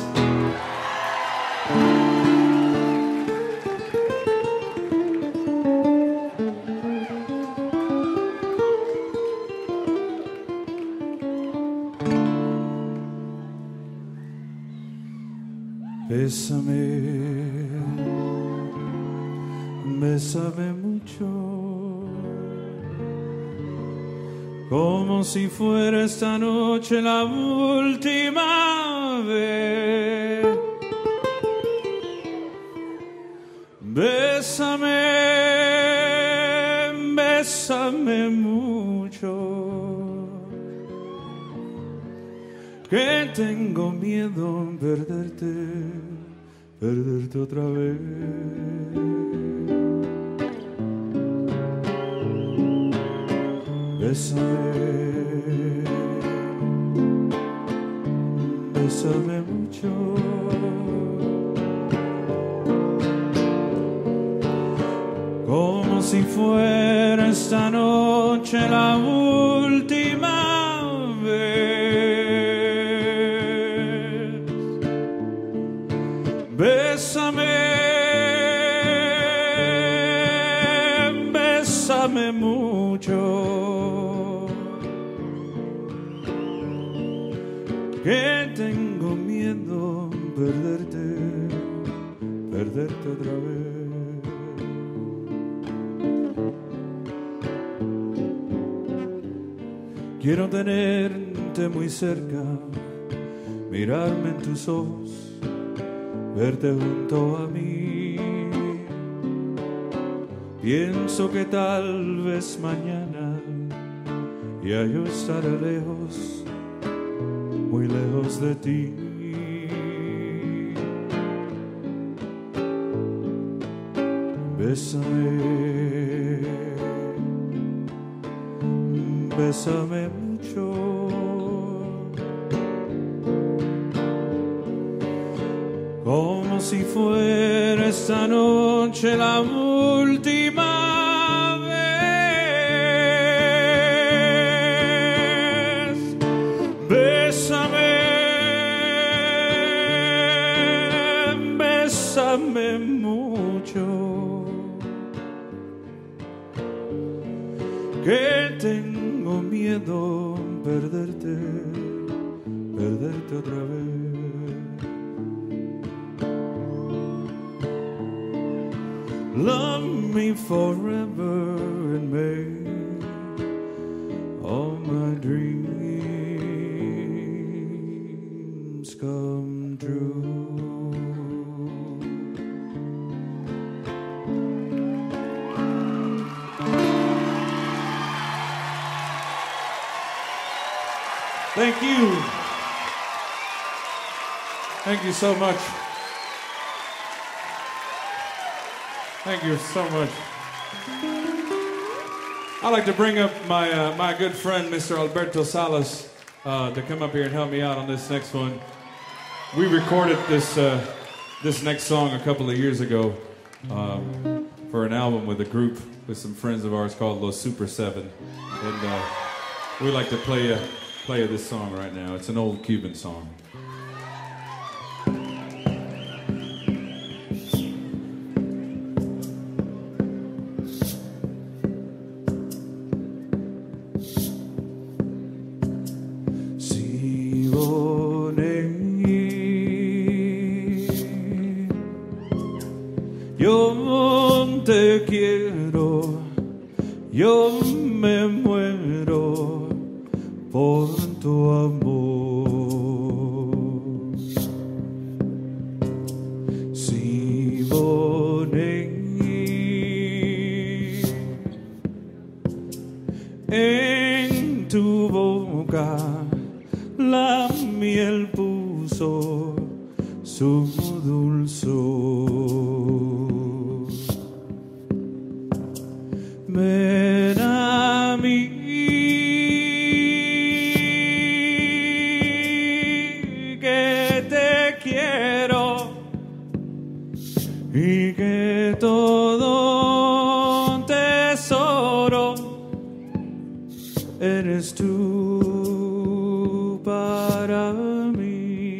Bésame, bésame mucho, como si fuera esta noche la última vez. Bésame, bésame mucho, que tengo miedo en perderte, perderte otra vez. Bésame, bésame mucho, como si fuera esta noche la última vez. Bésame, bésame mucho, que tengo miedo perderte, perderte otra vez. Quiero tenerte muy cerca, mirarme en tus ojos, verte junto a mí. Pienso que tal vez mañana ya yo estaré lejos, muy lejos de ti. Bésame, bésame mucho, como si fuera esta noche la última vez. Bésame, bésame mucho, que tengo miedo perderte, perderte otra vez. Love me forever and make all my dreams come true. Thank you. Thank you so much. Thank you so much. I'd like to bring up my uh, my good friend, Mister Alberto Salas, uh, to come up here and help me out on this next one. We recorded this uh, this next song a couple of years ago um, for an album with a group with some friends of ours called Los Super Seven, and uh, we like to play uh, play this song right now. It's an old Cuban song. Yo te quiero, yo me muero por tu amor. Siboney, en tu boca la miel puso su dulzor. Ven a mí, que te quiero y que todo tesoro eres tú para mí.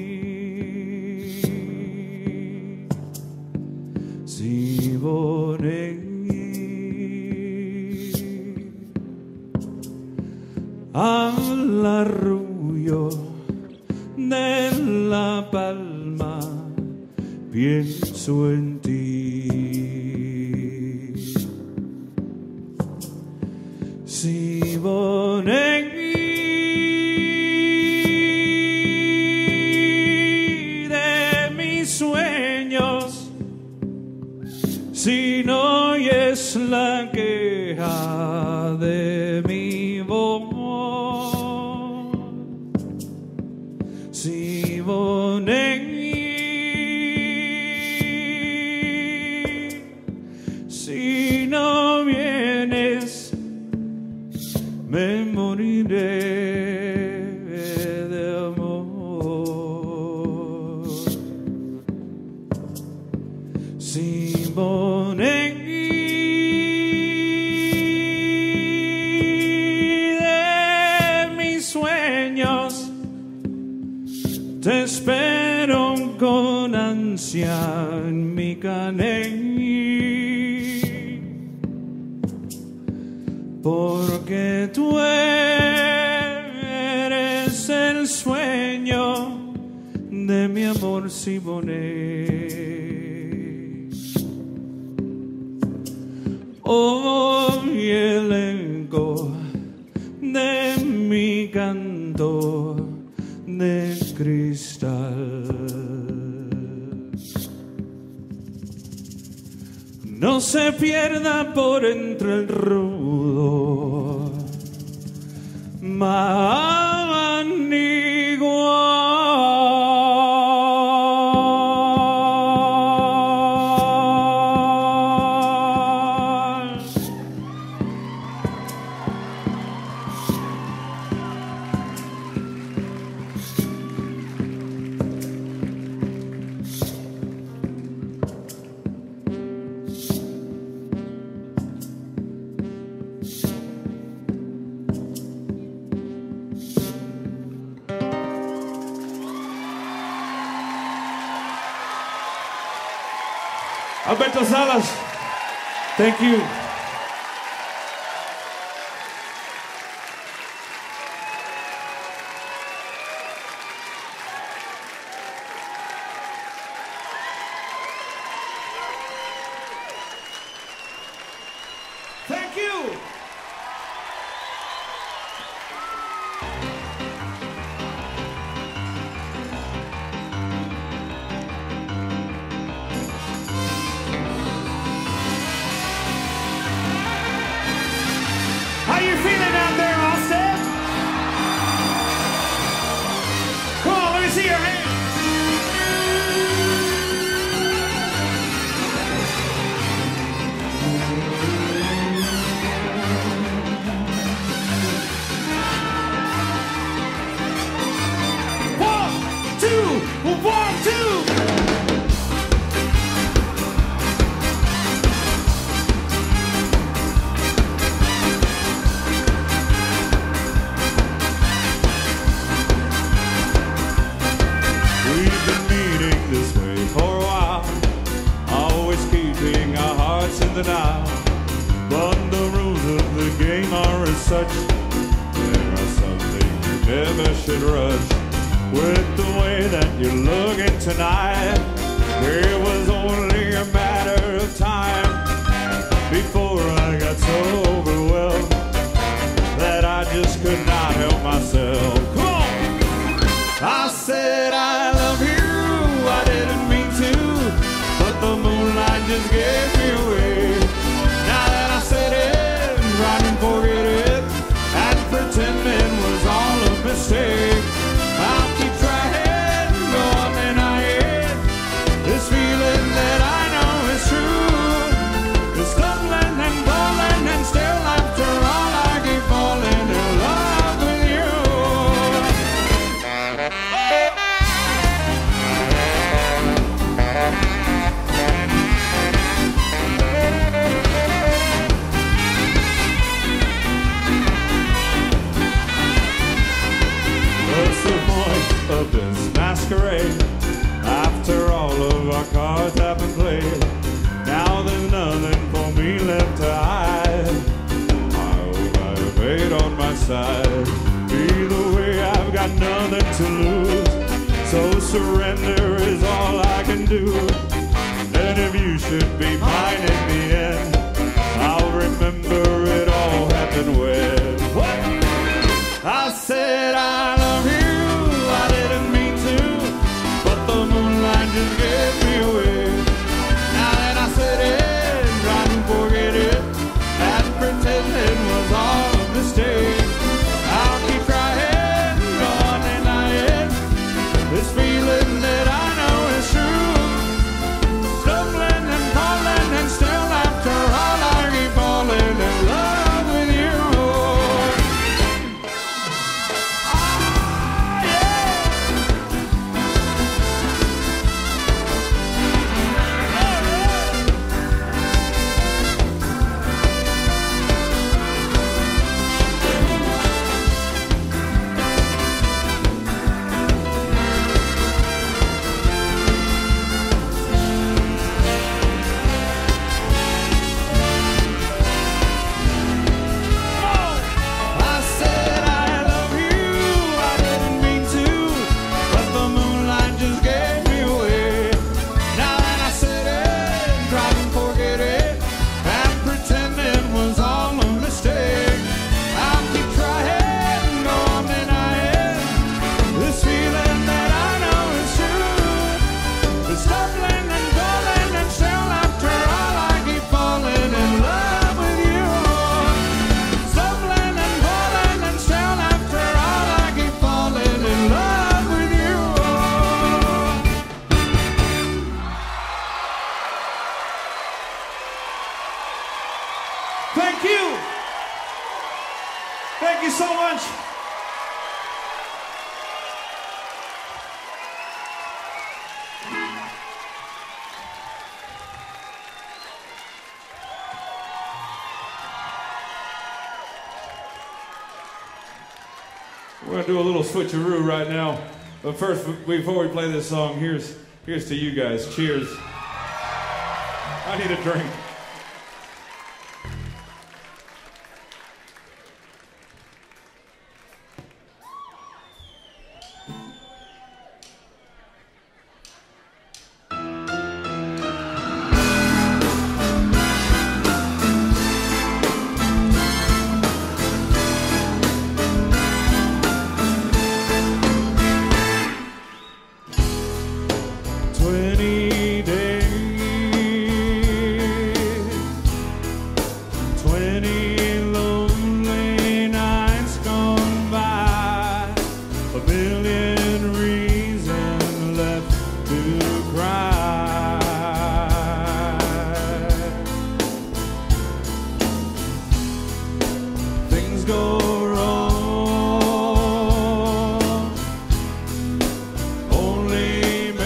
Siboney, al arrullo de la palma pienso en ti. Siboney, de mis sueños, si no oyes la queja de mi voz, me moriré de amor. Simone, de mis sueños, te espero con ansia en mi caney, porque tú eres el sueño de mi amor, Simone. Hoy el eco de mi canto de cristal no se pierda por entre el rudo manigual. Alberto Salas, thank you. Thank you. How you feeling out there, Austin? Come on, let me see your hands. One, two, one, two. We've been meeting this way for a while, always keeping our hearts in the dial. But the rules of the game are as such, there are some things you never should rush. With the way that you're looking tonight, it was only a matter of time before I got so overwhelmed that I just could not help myself. Come on! I said I love you, I didn't mean to, but the moonlight just gave me away. Now that I said it, I can forget it, and pretending was all a mistake. I'll keep trying, go on denying this feeling that I know is true. It's stumbling and falling, and still after all I keep falling in love with you. What's the point of this masquerade? After all of our cards have been played, now there's nothing for me left to hide. I hope I have fate on my side. Either way, I've got nothing to lose, so surrender is all I can do. And if you should be mine in the end, I'll remember it all happened when. What? I said I love you, I didn't mean to, but the moonlight just gave me away. Now that I said it, I can forget it, and pretending was all a mistake. I'll keep trying, go on denying this feeling that I know is true. Stumbling and falling, and still after all I keep falling in love with you. Thank you. Thank you so much. We're gonna do a little switcheroo right now, but first, before we play this song, here's here's to you guys. Cheers. I need a drink. Twenty days, twenty lonely nights gone by, a million reasons left to cry. Things go wrong, only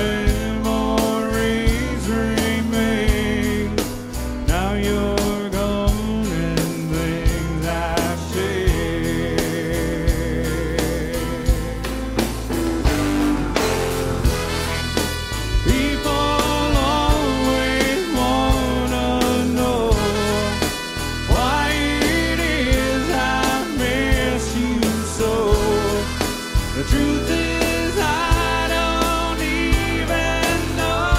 the truth is I don't even know.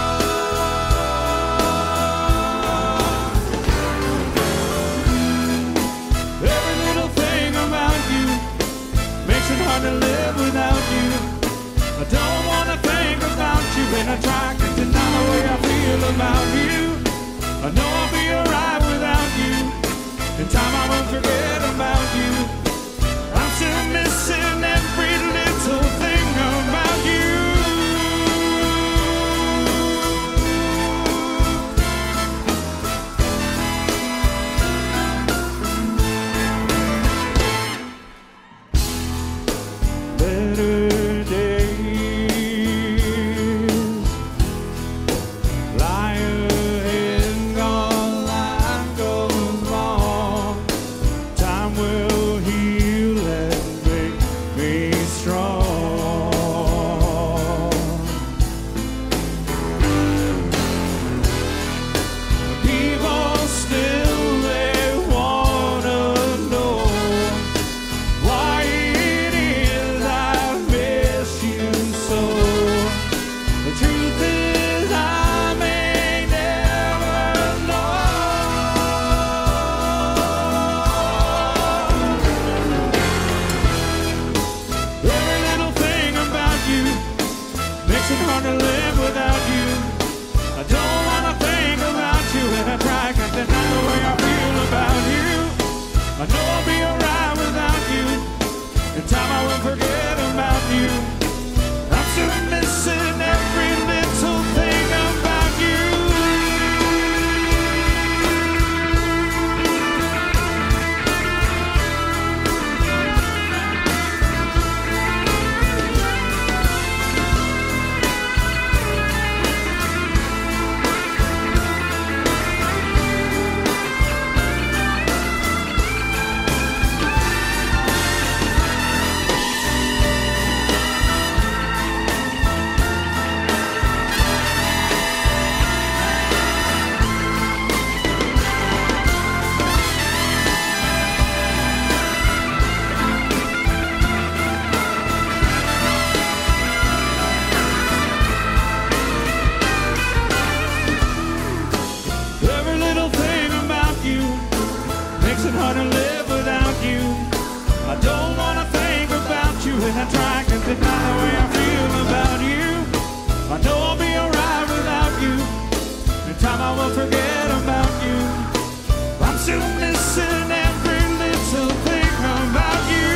Every little thing about you makes it hard to live without you. I don't want to think about you, and I try to deny the way I feel about you. I know I'll be alright without you. In time I won't forget about you. I'm still missing every little thing about you. Better days lie ahead, gone, life goes on. Time will heal and make me strong. People still, they wanna know why it is I miss you so. The truth is I may never know. Every little thing about you makes it hard to live without you. I don't wanna think about you, and I try to deny the way I feel about you. I know I'll be alright without you. In time I will forget about you. I'm still missing every little thing about you. Every little thing about you makes it hard to live without you. I don't wanna think about you, and I try to deny the way I feel about you. I know I'll be alright without you. In time I won't forget about you. I'm still missing every little thing about you.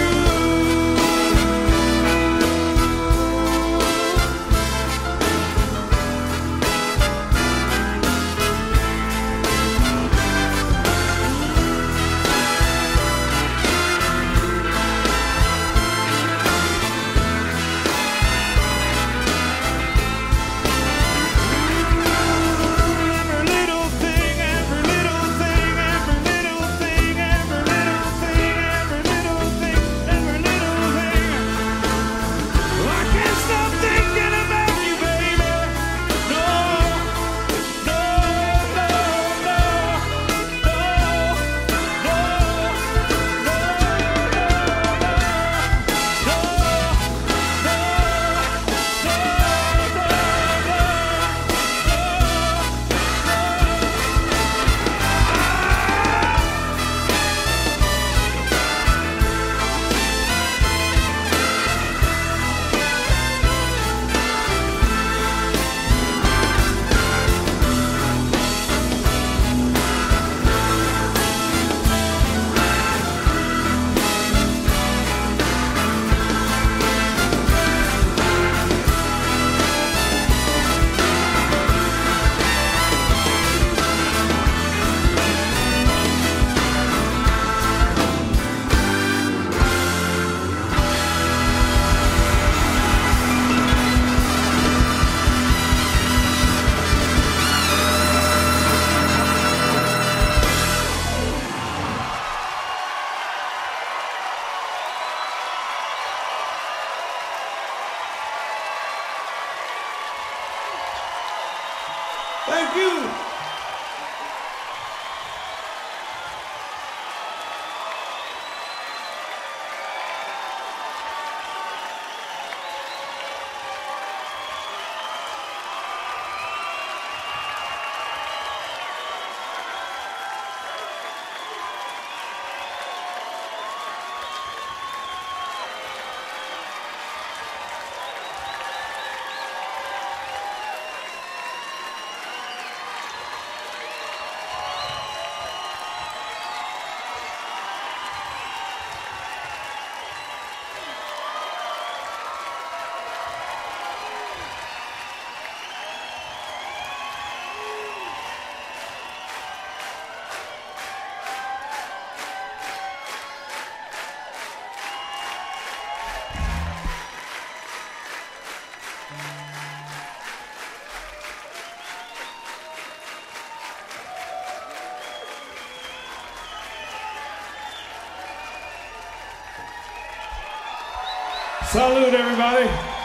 Salute, everybody.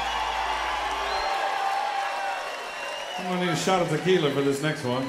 I'm gonna need a shot of tequila for this next one.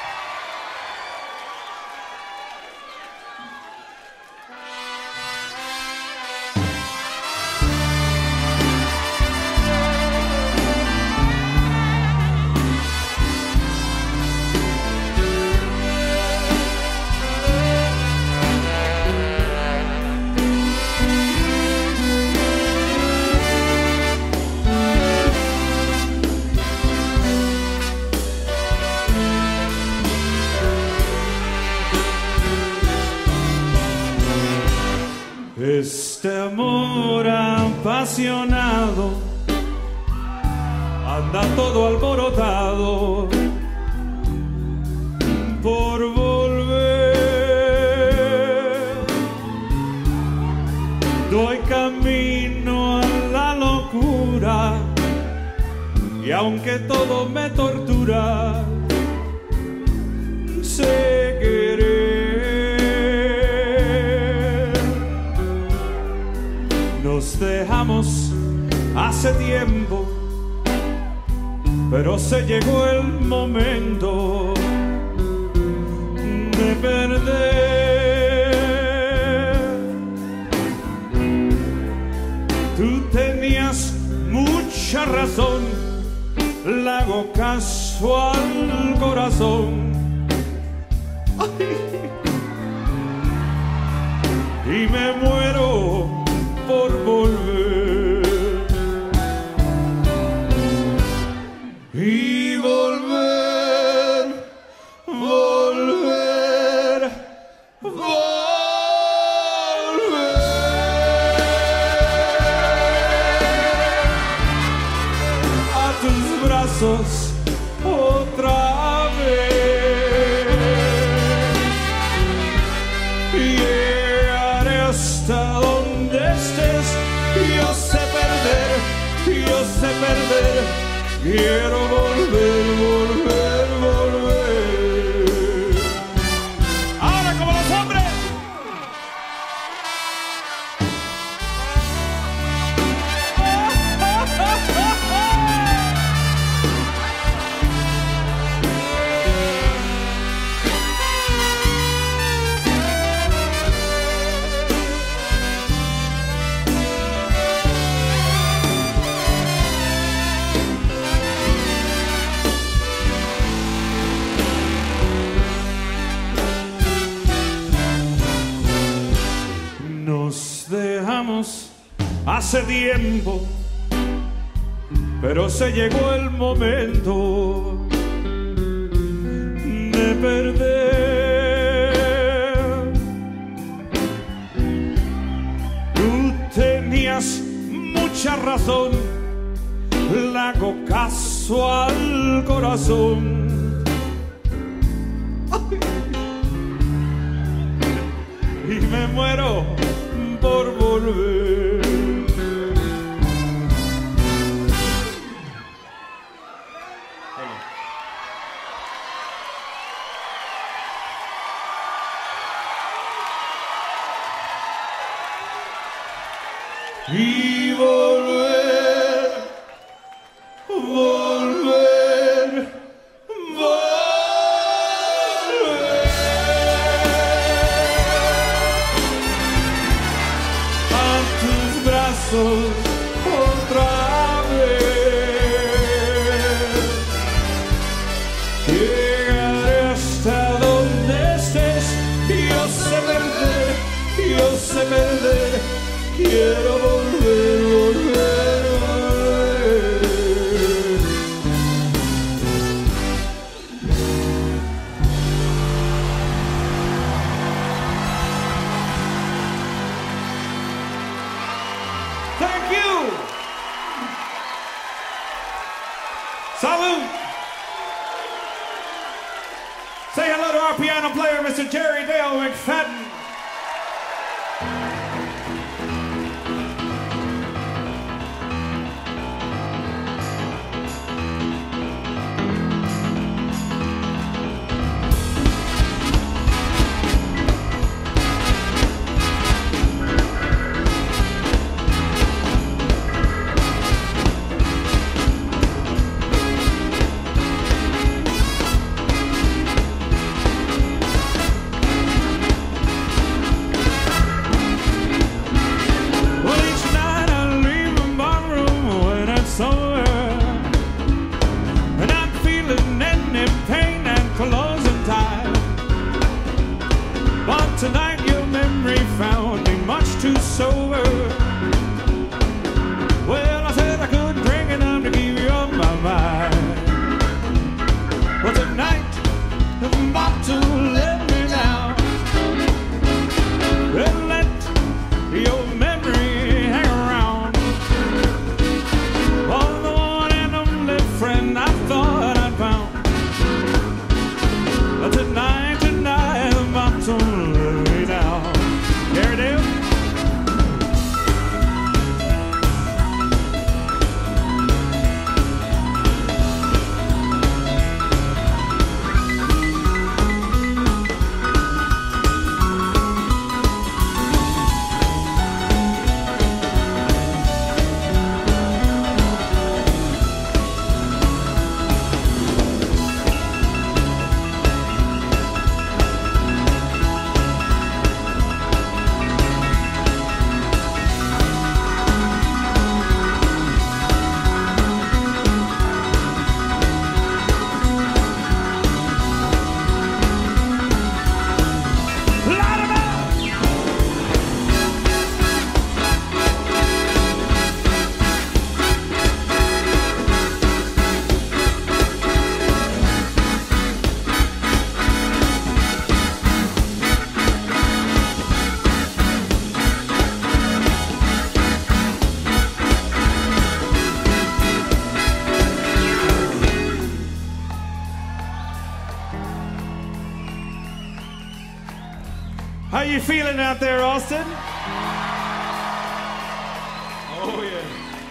Este amor apasionado anda todo alborotado por volver. Doy camino a la locura y aunque todo me tortura, sé querer. Nos dejamos hace tiempo, pero se llegó el momento de perder. Tú tenías mucha razón, le hago caso al corazón. Ay. Y me muero por volver y volver, volver, volver a tus brazos otra vez. Llegaré hasta donde estés. Yo sé perder, yo sé perder. Quiero volver, volver, volver. Ahora como los hombres. Nos dejamos hace tiempo, pero se llegó el momento de perder. Tú tenías mucha razón, le hago caso al corazón. Ay. Y me muero por volver. Y volver, volver, volver a tus brazos otra vez. Llegaré hasta donde estés. Yo sé perder, yo sé perder. Quiero volver, volver, volver. Thank you. Salute. Say hello to our piano player, Mister Jerry Dale McFadden. you feeling out there, Austin? Oh, yeah.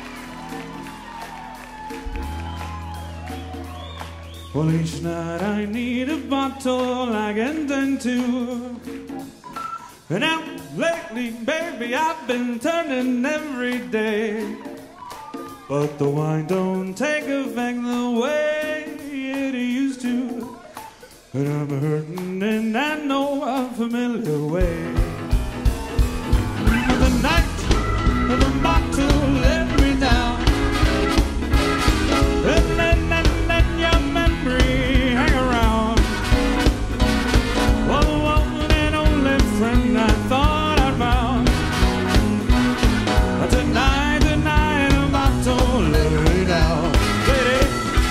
Well, each night I need a bottle I can turn to. And now, lately, baby, I've been turning every day. But the wine don't take effect the way it used to. And I'm hurting and I know a familiar way. The night of the bottle let me down. And then, and then your memory hang around. Well, the one and only friend I thought I'd found. But tonight, tonight, the bottle let me down. Lady.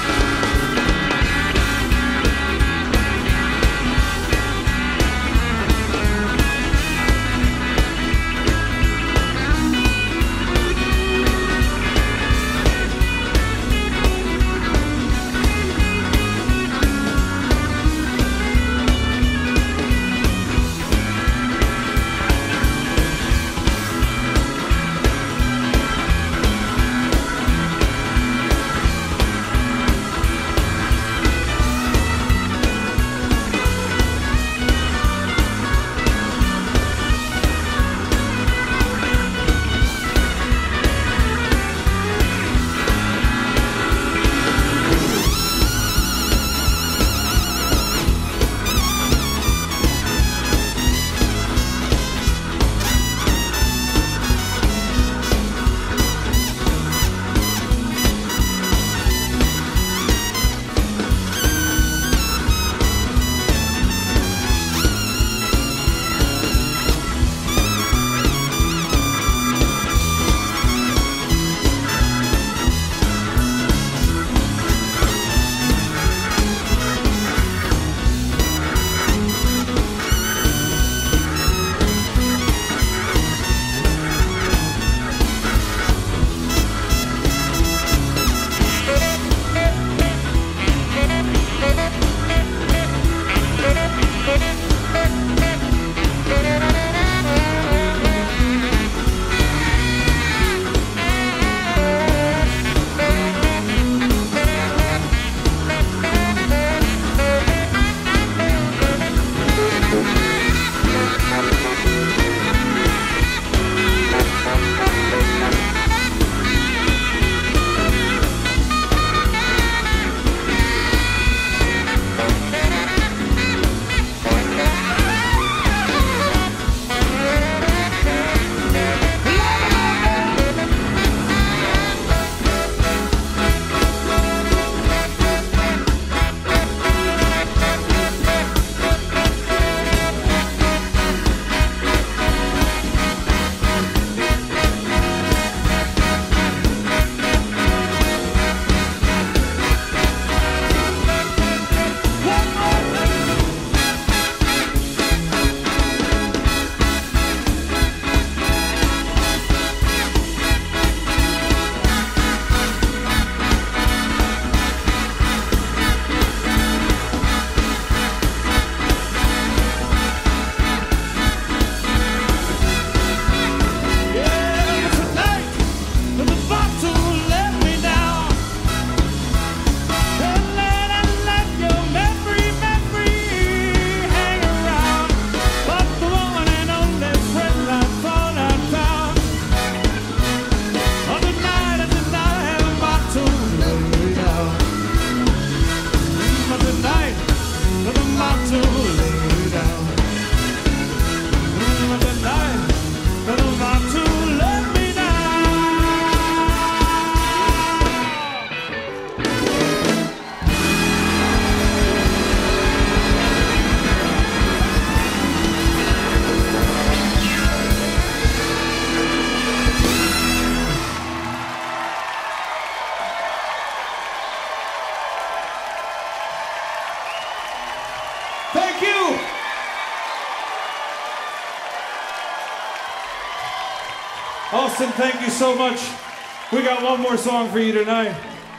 Austin, thank you so much. We got one more song for you tonight.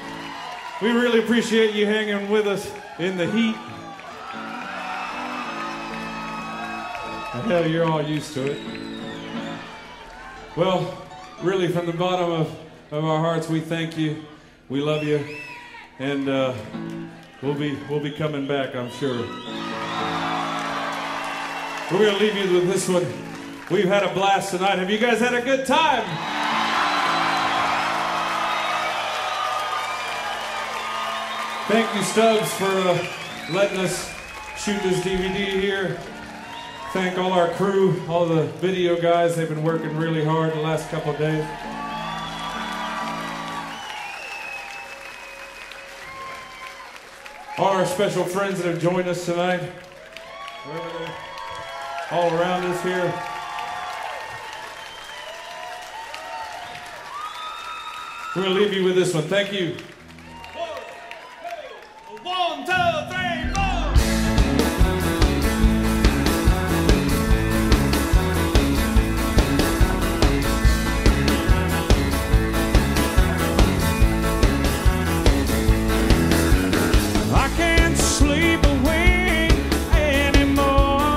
We really appreciate you hanging with us in the heat. Hell, you're all used to it. Well, really, from the bottom of, of our hearts, we thank you. We love you, and uh, we'll be we'll be coming back, I'm sure. We're gonna leave you with this one. We've had a blast tonight. Have you guys had a good time? Thank you, Stubbs, for uh, letting us shoot this D V D here. Thank all our crew, all the video guys. They've been working really hard the last couple of days. All our special friends that have joined us tonight, wherever they're all around us here. We're going to leave you with this one. Thank you. One, two, three, four. I can't sleep awake anymore.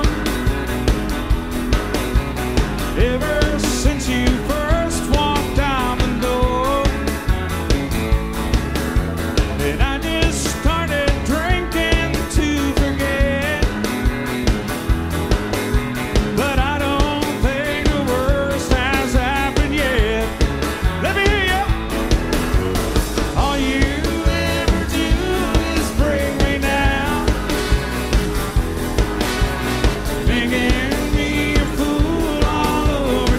Ever since you first walked down the door, and I just started drinking to forget. But I don't think the worst has happened yet. Let me hear you. All you ever do is bring me down, making me a fool all over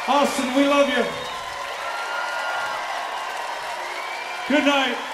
Austin, we love you. Good night.